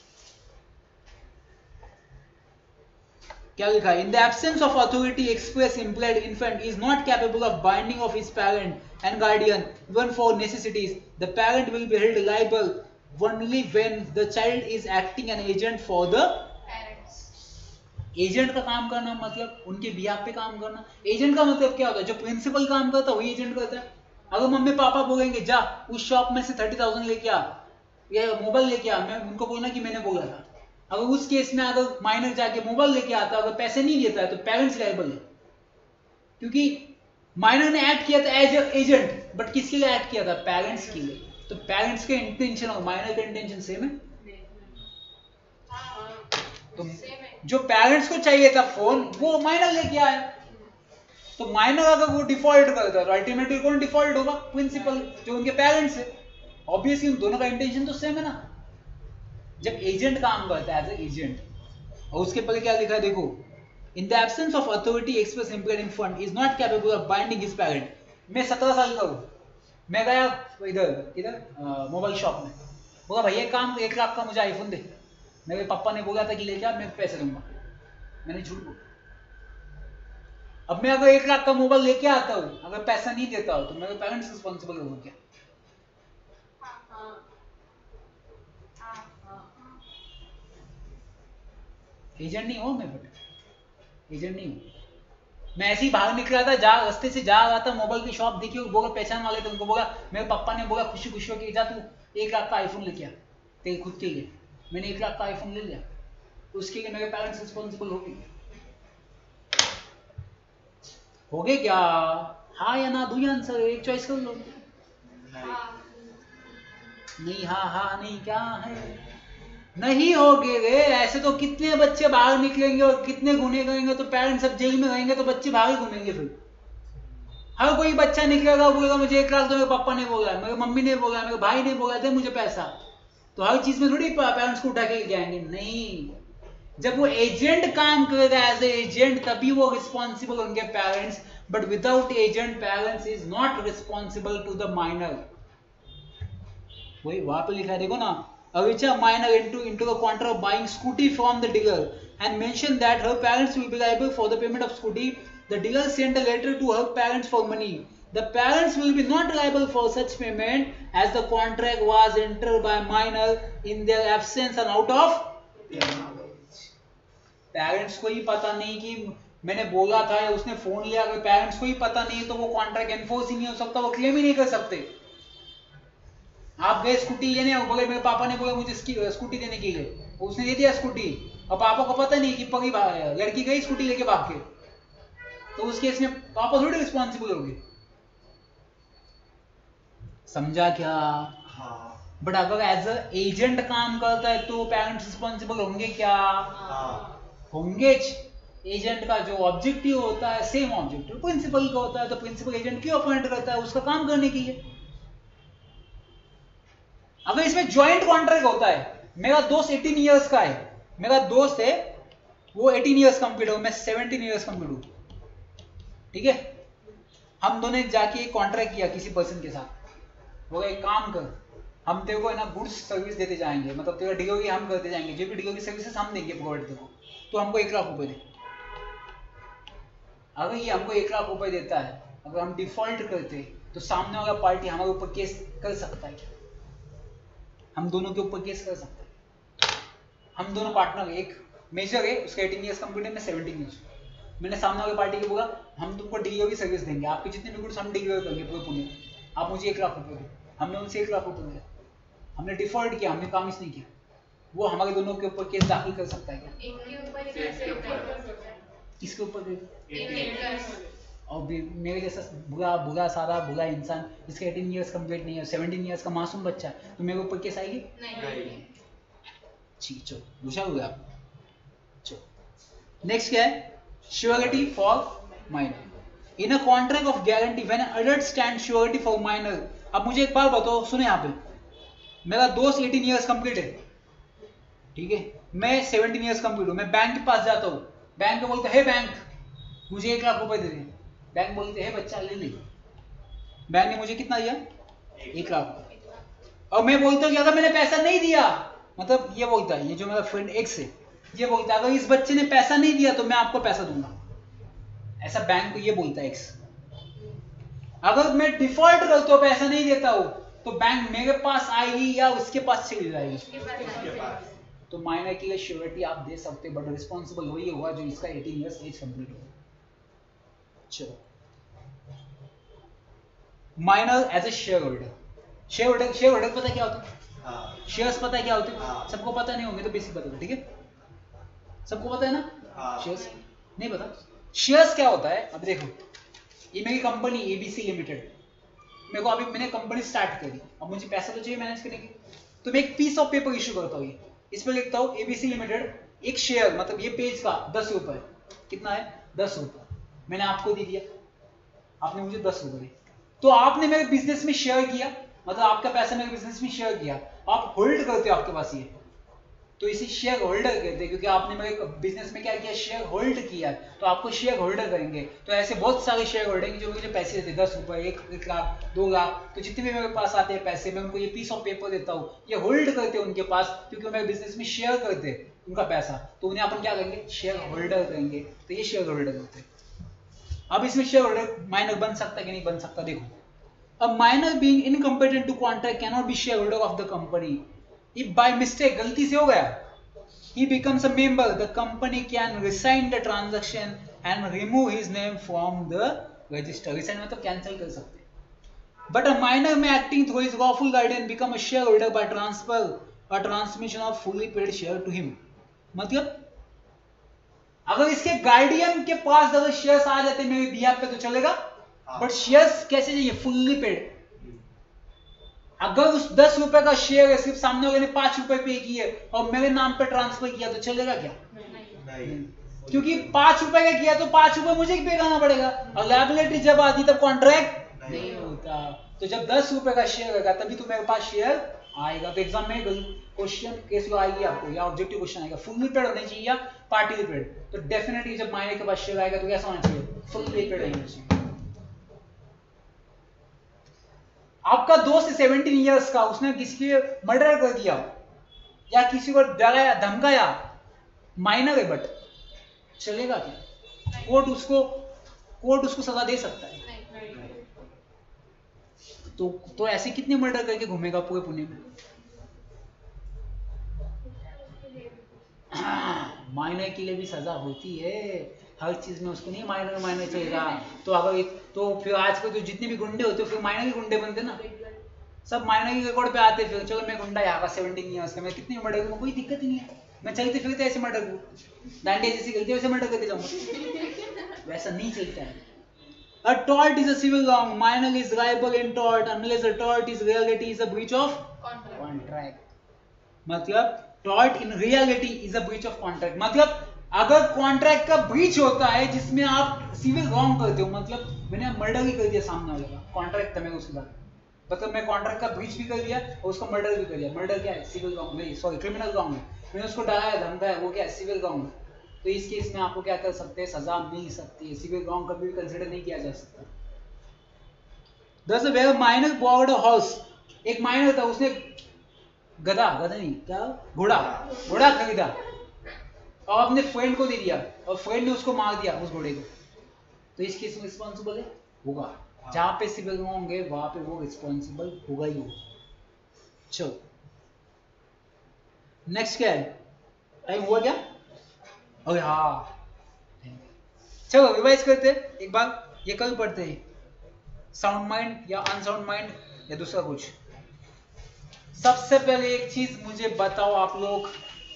क्या लिखा है, in the absence of authority express implied infant is not capable of binding of his parent and guardian even for necessities, the parent will be held liable only when the child is acting an agent for the agent का काम करना मतलब उनके behalf पे काम करना। Agent का मतलब क्या होता है, जो प्रिंसिपल काम करता है वही एजेंट करता है। अगर मम्मी पापा बोलेंगे जा उस शॉप में से थर्टी थाउजेंड लेके आ या मोबाइल लेके आ, मैं उनको बोलना कि मैंने बोला था। अगर उस केस में अगर माइनर जाके मोबाइल लेके आता, अगर पैसे नहीं देता है तो पेरेंट्स लायबल है, क्योंकि माइनर ने एक्ट किया था एज एजेंट, बट किसके लिए एक्ट किया था, पेरेंट्स के लिए। तो पेरेंट्स के इंटेंशन और माइनर का इंटेंशन सेम है। तो जो पेरेंट्स को चाहिए था फोन वो माइनर लेके आया, तो माइनर अगर वो डिफॉल्ट करता तो अल्टीमेटली कौन डिफॉल्ट होगा, प्रिंसिपल, जो उनके पेरेंट्स है। ऑब्वियसली उन दोनों का इंटेंशन तो सेम है ना। जब एजेंट काम करता है एज ए एजेंट, और उसके पहले क्या लिखा है देखो, in the absence of authority express implied infant is not capable of binding his parent. मैं सत्रह साल का हूँ, मैं गया इधर इधर मोबाइल शॉप में, बोला भैया काम एक लाख का मुझे आईफोन दे। मेरे पापा ने बोला था कि लेके आ, मैं पैसे दूंगा, मैंने झूठ बोला। अब मैं अगर एक लाख का मोबाइल लेके आता हूँ, अगर पैसा नहीं देता हूँ तो मेरे पेरेंट्स रिस्पॉन्सिबल होंगे क्या? एजेंट नहीं हो मैं, बट एजेंट नहीं हूँ। मैं ऐसे ही बाहर निकला था, जा रास्ते से जा रहा था, मोबाइल की शॉप देखी, बोला पहचान वाले थे, उनको बोला, मेरे पापा ने बोला खुशी खुशी होकर जा तू एक लाख का आईफोन लेके आ तेरे खुद के लिए। मैंने एक लाख का आईफोन ले लिया, उसके लिए मेरे पेरेंट्स रिस्पॉन्सिबल हो गए हो गए क्या? हाँ या ना, दो आंसर, एक चॉइस कर लो। नहीं, हाँ हाँ नहीं, क्या है, नहीं हो गए। ऐसे तो कितने बच्चे बाहर निकलेंगे और कितने घूमे करेंगे, तो पेरेंट्स सब जेल में रहेंगे तो बच्चे बाहर घूमेंगे। फिर हर कोई बच्चा निकलेगा, बोलेगा मुझे एक लाख दो, मेरे पापा ने बोला, मेरे मम्मी ने बोला, मेरे भाई ने बोला, दे मुझे पैसा। तो हर चीज में थोड़ी पेरेंट्स को उठा के जाएंगे, नहीं। जब वो एजेंट काम करेगा एज ए एजेंट, तभी वो रिस्पॉन्सिबल होंगे parents. but without agent parents is not responsible to the minor. वही वहां पे लिखा है देखो ना, Avicha minor into into the contract of buying scooty from the dealer and mentioned that her parents will be liable for the payment of scooty. The dealer sent a letter to her parents for money. The parents will be not liable for such payment as the contract was entered by minor in their absence and out of parents को ही पता नहीं कि मैंने बोला था या उसने फोन लिया, अगर पेरेंट्स को ही पता नहीं तो वो कॉन्ट्रैक्ट एनफोर्स ही नहीं हो सकता, वो क्लेम ही नहीं कर सकते। आप गए स्कूटी लेने, बोले मेरे पापा ने बोला मुझे स्कूटी देने के लिए, उसने दे दिया स्कूटी, और पापा को पता नहीं कि पगी लड़की गई स्कूटी लेके भाग के, तो उस केस में पापा थोड़ी रिस्पॉन्सिबल होंगे। समझा क्या? हाँ। बट अगर एज अ एजेंट काम करता है तो पेरेंट्स रिस्पॉन्सिबल होंगे क्या? हाँ। होंगे। एजेंट का जो ऑब्जेक्टिव होता है सेम ऑब्जेक्टिव प्रिंसिपल का होता है, तो प्रिंसिपल एजेंट क्यों अपॉइंट करता है? उसका काम करने के लिए। अगर इसमें ज्वाइंट कॉन्ट्रैक्ट होता है, मेरा दोस्त अठारह इयर्स का है, मेरा दोस्त है वो अठारह इयर्स कंप्लीट हो, मैं सत्रह इयर्स कंप्लीट हूं, ठीक है, हम दोनों ने जाके एक कॉन्ट्रैक्ट किया किसी पर्सन के साथ, वो एक काम कर, हम तेरे को है ना गुड्स सर्विस देते जाएंगे, मतलब तेरा डिलीवरी हम करते जाएंगे, जो भी डिलीवरी सर्विसेज हम देंगे प्रोवाइड तेरे को, तो हमको एक लाख रुपए दे। अगर ये हमको एक लाख रुपए देता है, अगर हम डिफॉल्ट करते तो सामने वाला पार्टी हमारे ऊपर केस कर सकता है क्या? हम दोनों के ऊपर केस कर सकते हैं। हम दोनों पार्टनर, एक मेजर है उसका अठारह इयर्स कंप्लीट है, मैं सत्रह इयर्स, मैंने सामने वाले पार्टी को बोला हम तुमको डिलीवरी सर्विस देंगे, आपके जितने भी गुड्स हम डिलीवर करेंगे पूरे पुणे, आप मुझे एक लाख रुपए दो। हमने उनसे एक लाख रुपए दिया, हमने डिफॉल्ट किया, हमने काम नहीं किया, वो हमारे दोनों के ऊपर केस दाखिल कर सकता है क्या? किसके ऊपर? और मेरे जैसा बुरा बुरा सारा बुरा इंसान, इसके अठारह इयर्स कंप्लीट नहीं है, सत्रह इयर्स का मासूम बच्चा, तो मेरे ऊपर केस आएगी? नहीं। ठीक, चलो दूसरा हो गया आप। चलो नेक्स्ट क्या है? Surety for minor. In a contract of guarantee when adult stand surety for minor. अब मुझे एक बात बताओ, सुनो यहाँ पे, मेरा दोस्त अठारह इयर्स कंप्लीट है, ठीक है, मैं सत्रह इयर्स कंप्लीट हूँ, मैं बैंक के पास जाता हूँ, बैंक को बोलते हैं बैंक मुझे एक लाख रुपए दे दे, बैंक बोलते हैं बच्चा ले ले, बैंक ने मुझे कितना दिया? एक लाख। और मैं बोलता हूँ कि अगर मैंने पैसा नहीं दिया, मतलब ये बोलता है, ये जो मेरा फ्रेंड एक्स है, ये बोलता है अगर इस बच्चे ने पैसा नहीं दिया तो मैं आपको पैसा दूंगा, ऐसा बैंक को ये बोलता है एक्स। अगर मैं डिफॉल्ट करता हूँ, पैसा नहीं देता हूँ, तो बैंक मेरे पास आएगी या उसके पास चली जाएगी? उसके पास। तो माइनर की श्योरिटी आप दे सकते, बट रिस्पॉन्सिबल वही होगा जो इसका अठारह इयर्स एज कंप्लीट होगा। चलो minor as a shareholder. Shareholder shareholder पता क्या होता है? हाँ। शेयर्स पता है क्या होते हैं? हाँ। सबको पता नहीं होंगे तो बेसिक बता दो, ठीक है, सबको पता है ना? हाँ। शेयर्स नहीं पता? शेयर्स क्या होता है? अब देखो, ये मेरी कंपनी एबीसी लिमिटेड, मेरे को अभी मैंने कंपनी स्टार्ट करी, अब मुझे पैसा तो चाहिए मैनेज करने के, तो मैं एक पीस ऑफ पेपर इश्यू करता हूँ, इस पर लिखता हूँ एबीसी लिमिटेड, एक शेयर, मतलब ये पेज का दस रुपए, कितना है? दस रुपए, मैंने आपको दे दिया, आपने मुझे दस रुपए दिए, तो आपने मेरे बिजनेस में शेयर किया, मतलब आपका पैसा मेरे बिजनेस में शेयर किया, आप होल्ड करते हो आपके पास ये, तो इसे शेयर होल्डर कहते हैं, क्योंकि आपने मेरे बिजनेस में क्या किया? शेयर होल्ड किया, तो आपको शेयर होल्डर करेंगे। तो ऐसे बहुत सारे शेयर होल्डर हैं जो मुझे पैसे देते हैं, दस रुपए, एक, एक लाख, दो लाख, तो जितने भी मेरे पास आते हैं पैसे, मैं उनको ये पीस ऑफ पेपर देता हूँ, ये होल्ड करते हैं उनके पास, क्योंकि वो मेरे बिजनेस में शेयर करते हैं उनका पैसा, तो उन्हें अपन क्या करेंगे? शेयर होल्डर करेंगे, तो ये शेयर होल्डर करते हैं। अब इसमें शेयर होल्डर माइनर बन सकता है कि नहीं बन सकता? देखो, अब minor being incompetent to contract can not be shareholder of the company if by mistake, गलती से हो गया, he becomes a member, the company can resign the transaction and remove his name from the register. Resign मतलब cancel कर सकते हैं। But a minor may acting through his lawful guardian become a shareholder by transfer or transmission of fully paid share to him. मतलब अगर इसके guardian के पास अगर shares आ जाते मेरे बिहाफ पे तो चलेगा, बट शेयर्स कैसे चाहिए? Fully paid. अगर उस दस रुपए का शेयर है, सिर्फ सामने वाले ने पांच रुपए पे किए और मेरे नाम पे ट्रांसफर किया, तो चलेगा क्या? नहीं। क्योंकि पांच रुपए का किया तो पांच रुपए मुझे पे करना पड़ेगा, और लायबिलिटी जब आती तब कॉन्ट्रैक्ट नहीं होता। तो जब दस रुपए का शेयर होगा तभी तो मेरे पास शेयर आएगा। तो एग्जाम में क्वेश्चन केस आएगी आपको, या ऑब्जेक्टिव क्वेश्चन आएगा, फुल्ली पेड होना चाहिए या पार्टी पेड? तो डेफिनेटली जब मायने के पास शेयर आएगा तो कैसा होना चाहिए? फुल्ली पेड होना चाहिए। आपका दोस्त सेवनटीन इयर्स का, उसने किसी के मर्डर कर दिया या किसी को डराया धमकाया, माइनर है बट चलेगा क्या? कोर्ट उसको कोर्ट उसको सजा दे सकता है। तो तो ऐसे कितने मर्डर करके घूमेगा पूरे पुणे में? माइनर के लिए भी सजा होती है, हर चीज में उसको नहीं माइनर माइनर चलेगा। तो अगर एक तो फिर आज के तो जितने भी गुंडे होते फिर माइनर के गुंडे बनते ना, सब माइनर के रिकॉर्ड पे आते। फिर चलो मैं गुंडा यहाँ का सेवनटीन ईयर्स का, मैं कितने मर्डर करूँ, कोई दिक्कत ही नहीं है, मैं चलते फिरते ऐसे मर्डर करूँ, डांडिया जैसी गलती वैसे मर्डर करते जाऊंगा। वैसा नहीं चलता है। A tort is a civil wrong. Minor is liable in tort unless a tort is reality is a breach of contract. मतलब tort in reality is a breach of contract. मतलब अगर कॉन्ट्रैक्ट का ब्रीच होता है जिसमें आप civil wrong करते हो, मतलब मैंने मर्डर ही कर दिया सामने वाले का, कॉन्ट्रैक्ट था मैं उसके बाद, मतलब मैं कॉन्ट्रैक्ट का ब्रीच भी कर दिया और उसका मर्डर भी कर दिया। मर्डर क्या है? सिविल रॉन्ग नहीं, सॉरी क्रिमिनल रॉन्ग है। मैंने उसको डराया धमकाया, वो क्या है? सिविल रॉन्ग है। तो इस केस में आपको क्या कर सकते हैं? सजा मिल सकती है। सिविल रॉन्ग कभी भी कंसिडर नहीं किया जा सकता। Thus, where a minor borrowed a horse, एक माइनर था, उसने गधा गधा नहीं क्या घोड़ा घोड़ा खरीदा और अपने फ्रेंड को दे दिया और फ्रेंड ने उसको मार दिया उस घोड़े को, तो इस केस में रिस्पॉन्सिबल है होगा। जहां पे सिविल रॉन्ग है वहां पे वो रिस्पॉन्सिबल होगा ही होगा। चलो नेक्स्ट क्या है? टाइम हुआ क्या? अरे हाँ, चलो रिवाइज करते हैं एक बार, ये कल पढ़ते हैं। साउंड माइंड या अनसाउंड माइंड या दूसरा कुछ। सबसे पहले एक चीज मुझे बताओ आप लोग,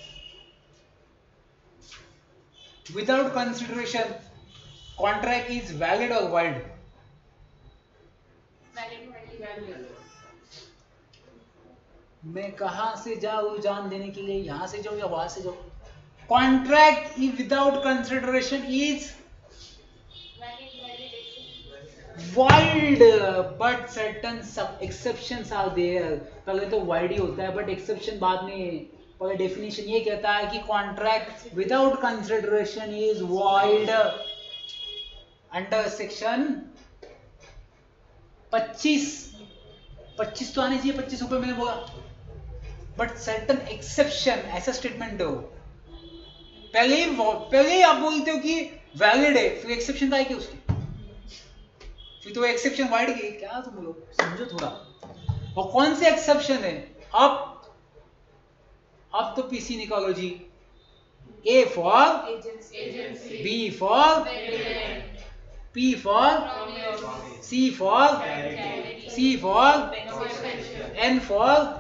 without consideration contract is valid और वाइड? मैं कहां से जाऊं जान देने के लिए? यहां से जाऊं या वहां से जाऊं? Contract without consideration is void but certain exceptions are there. पहले तो वाइड ही होता है बट एक्सेप्शन बाद में। पहले डेफिनेशन ये कहता है कि contract without consideration is void under section पच्चीस। पच्चीस तो आने चाहिए, पच्चीस ऊपर मैंने बोला, बट सर्टन एक्सेप्शन ऐसा स्टेटमेंट दो। पहले ही पहले ही आप बोलते हो कि वैलिड है, फिर एक्सेप्शन का है क्या उसकी? फिर तो एक्सेप्शन वाइड की क्या? तुम लोग समझो थोड़ा। और कौन से एक्सेप्शन है? अब अब तो पीसी निकालो जी। A for B for P for C for C for N for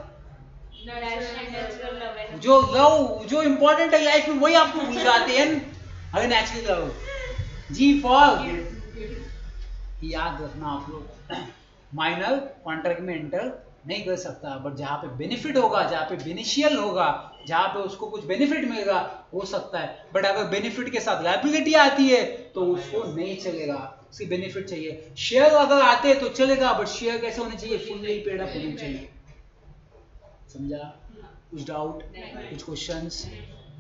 जो लव जो इंपॉर्टेंट है लाइफ में वही आपको भूल जाते हैं। अरे नेचुरल लव। जी फॉर, याद रखना आप लोग, माइनर कॉन्ट्रैक्ट में एंटर नहीं कर सकता, बट जहां पे बेनिफिट होगा, जहां पे बेनिशियल होगा, जहां पे उसको कुछ बेनिफिट मिलेगा हो सकता है। बट अगर बेनिफिट के साथ लायबिलिटी आती है तो उसको नहीं चलेगा, उसकी बेनिफिट चाहिए। शेयर अगर आते हैं तो चलेगा, बट शेयर कैसे होने चाहिए? फुल्ली पेड अप होने चाहिए। समझा? कुछ डाउट, कुछ क्वेश्चंस?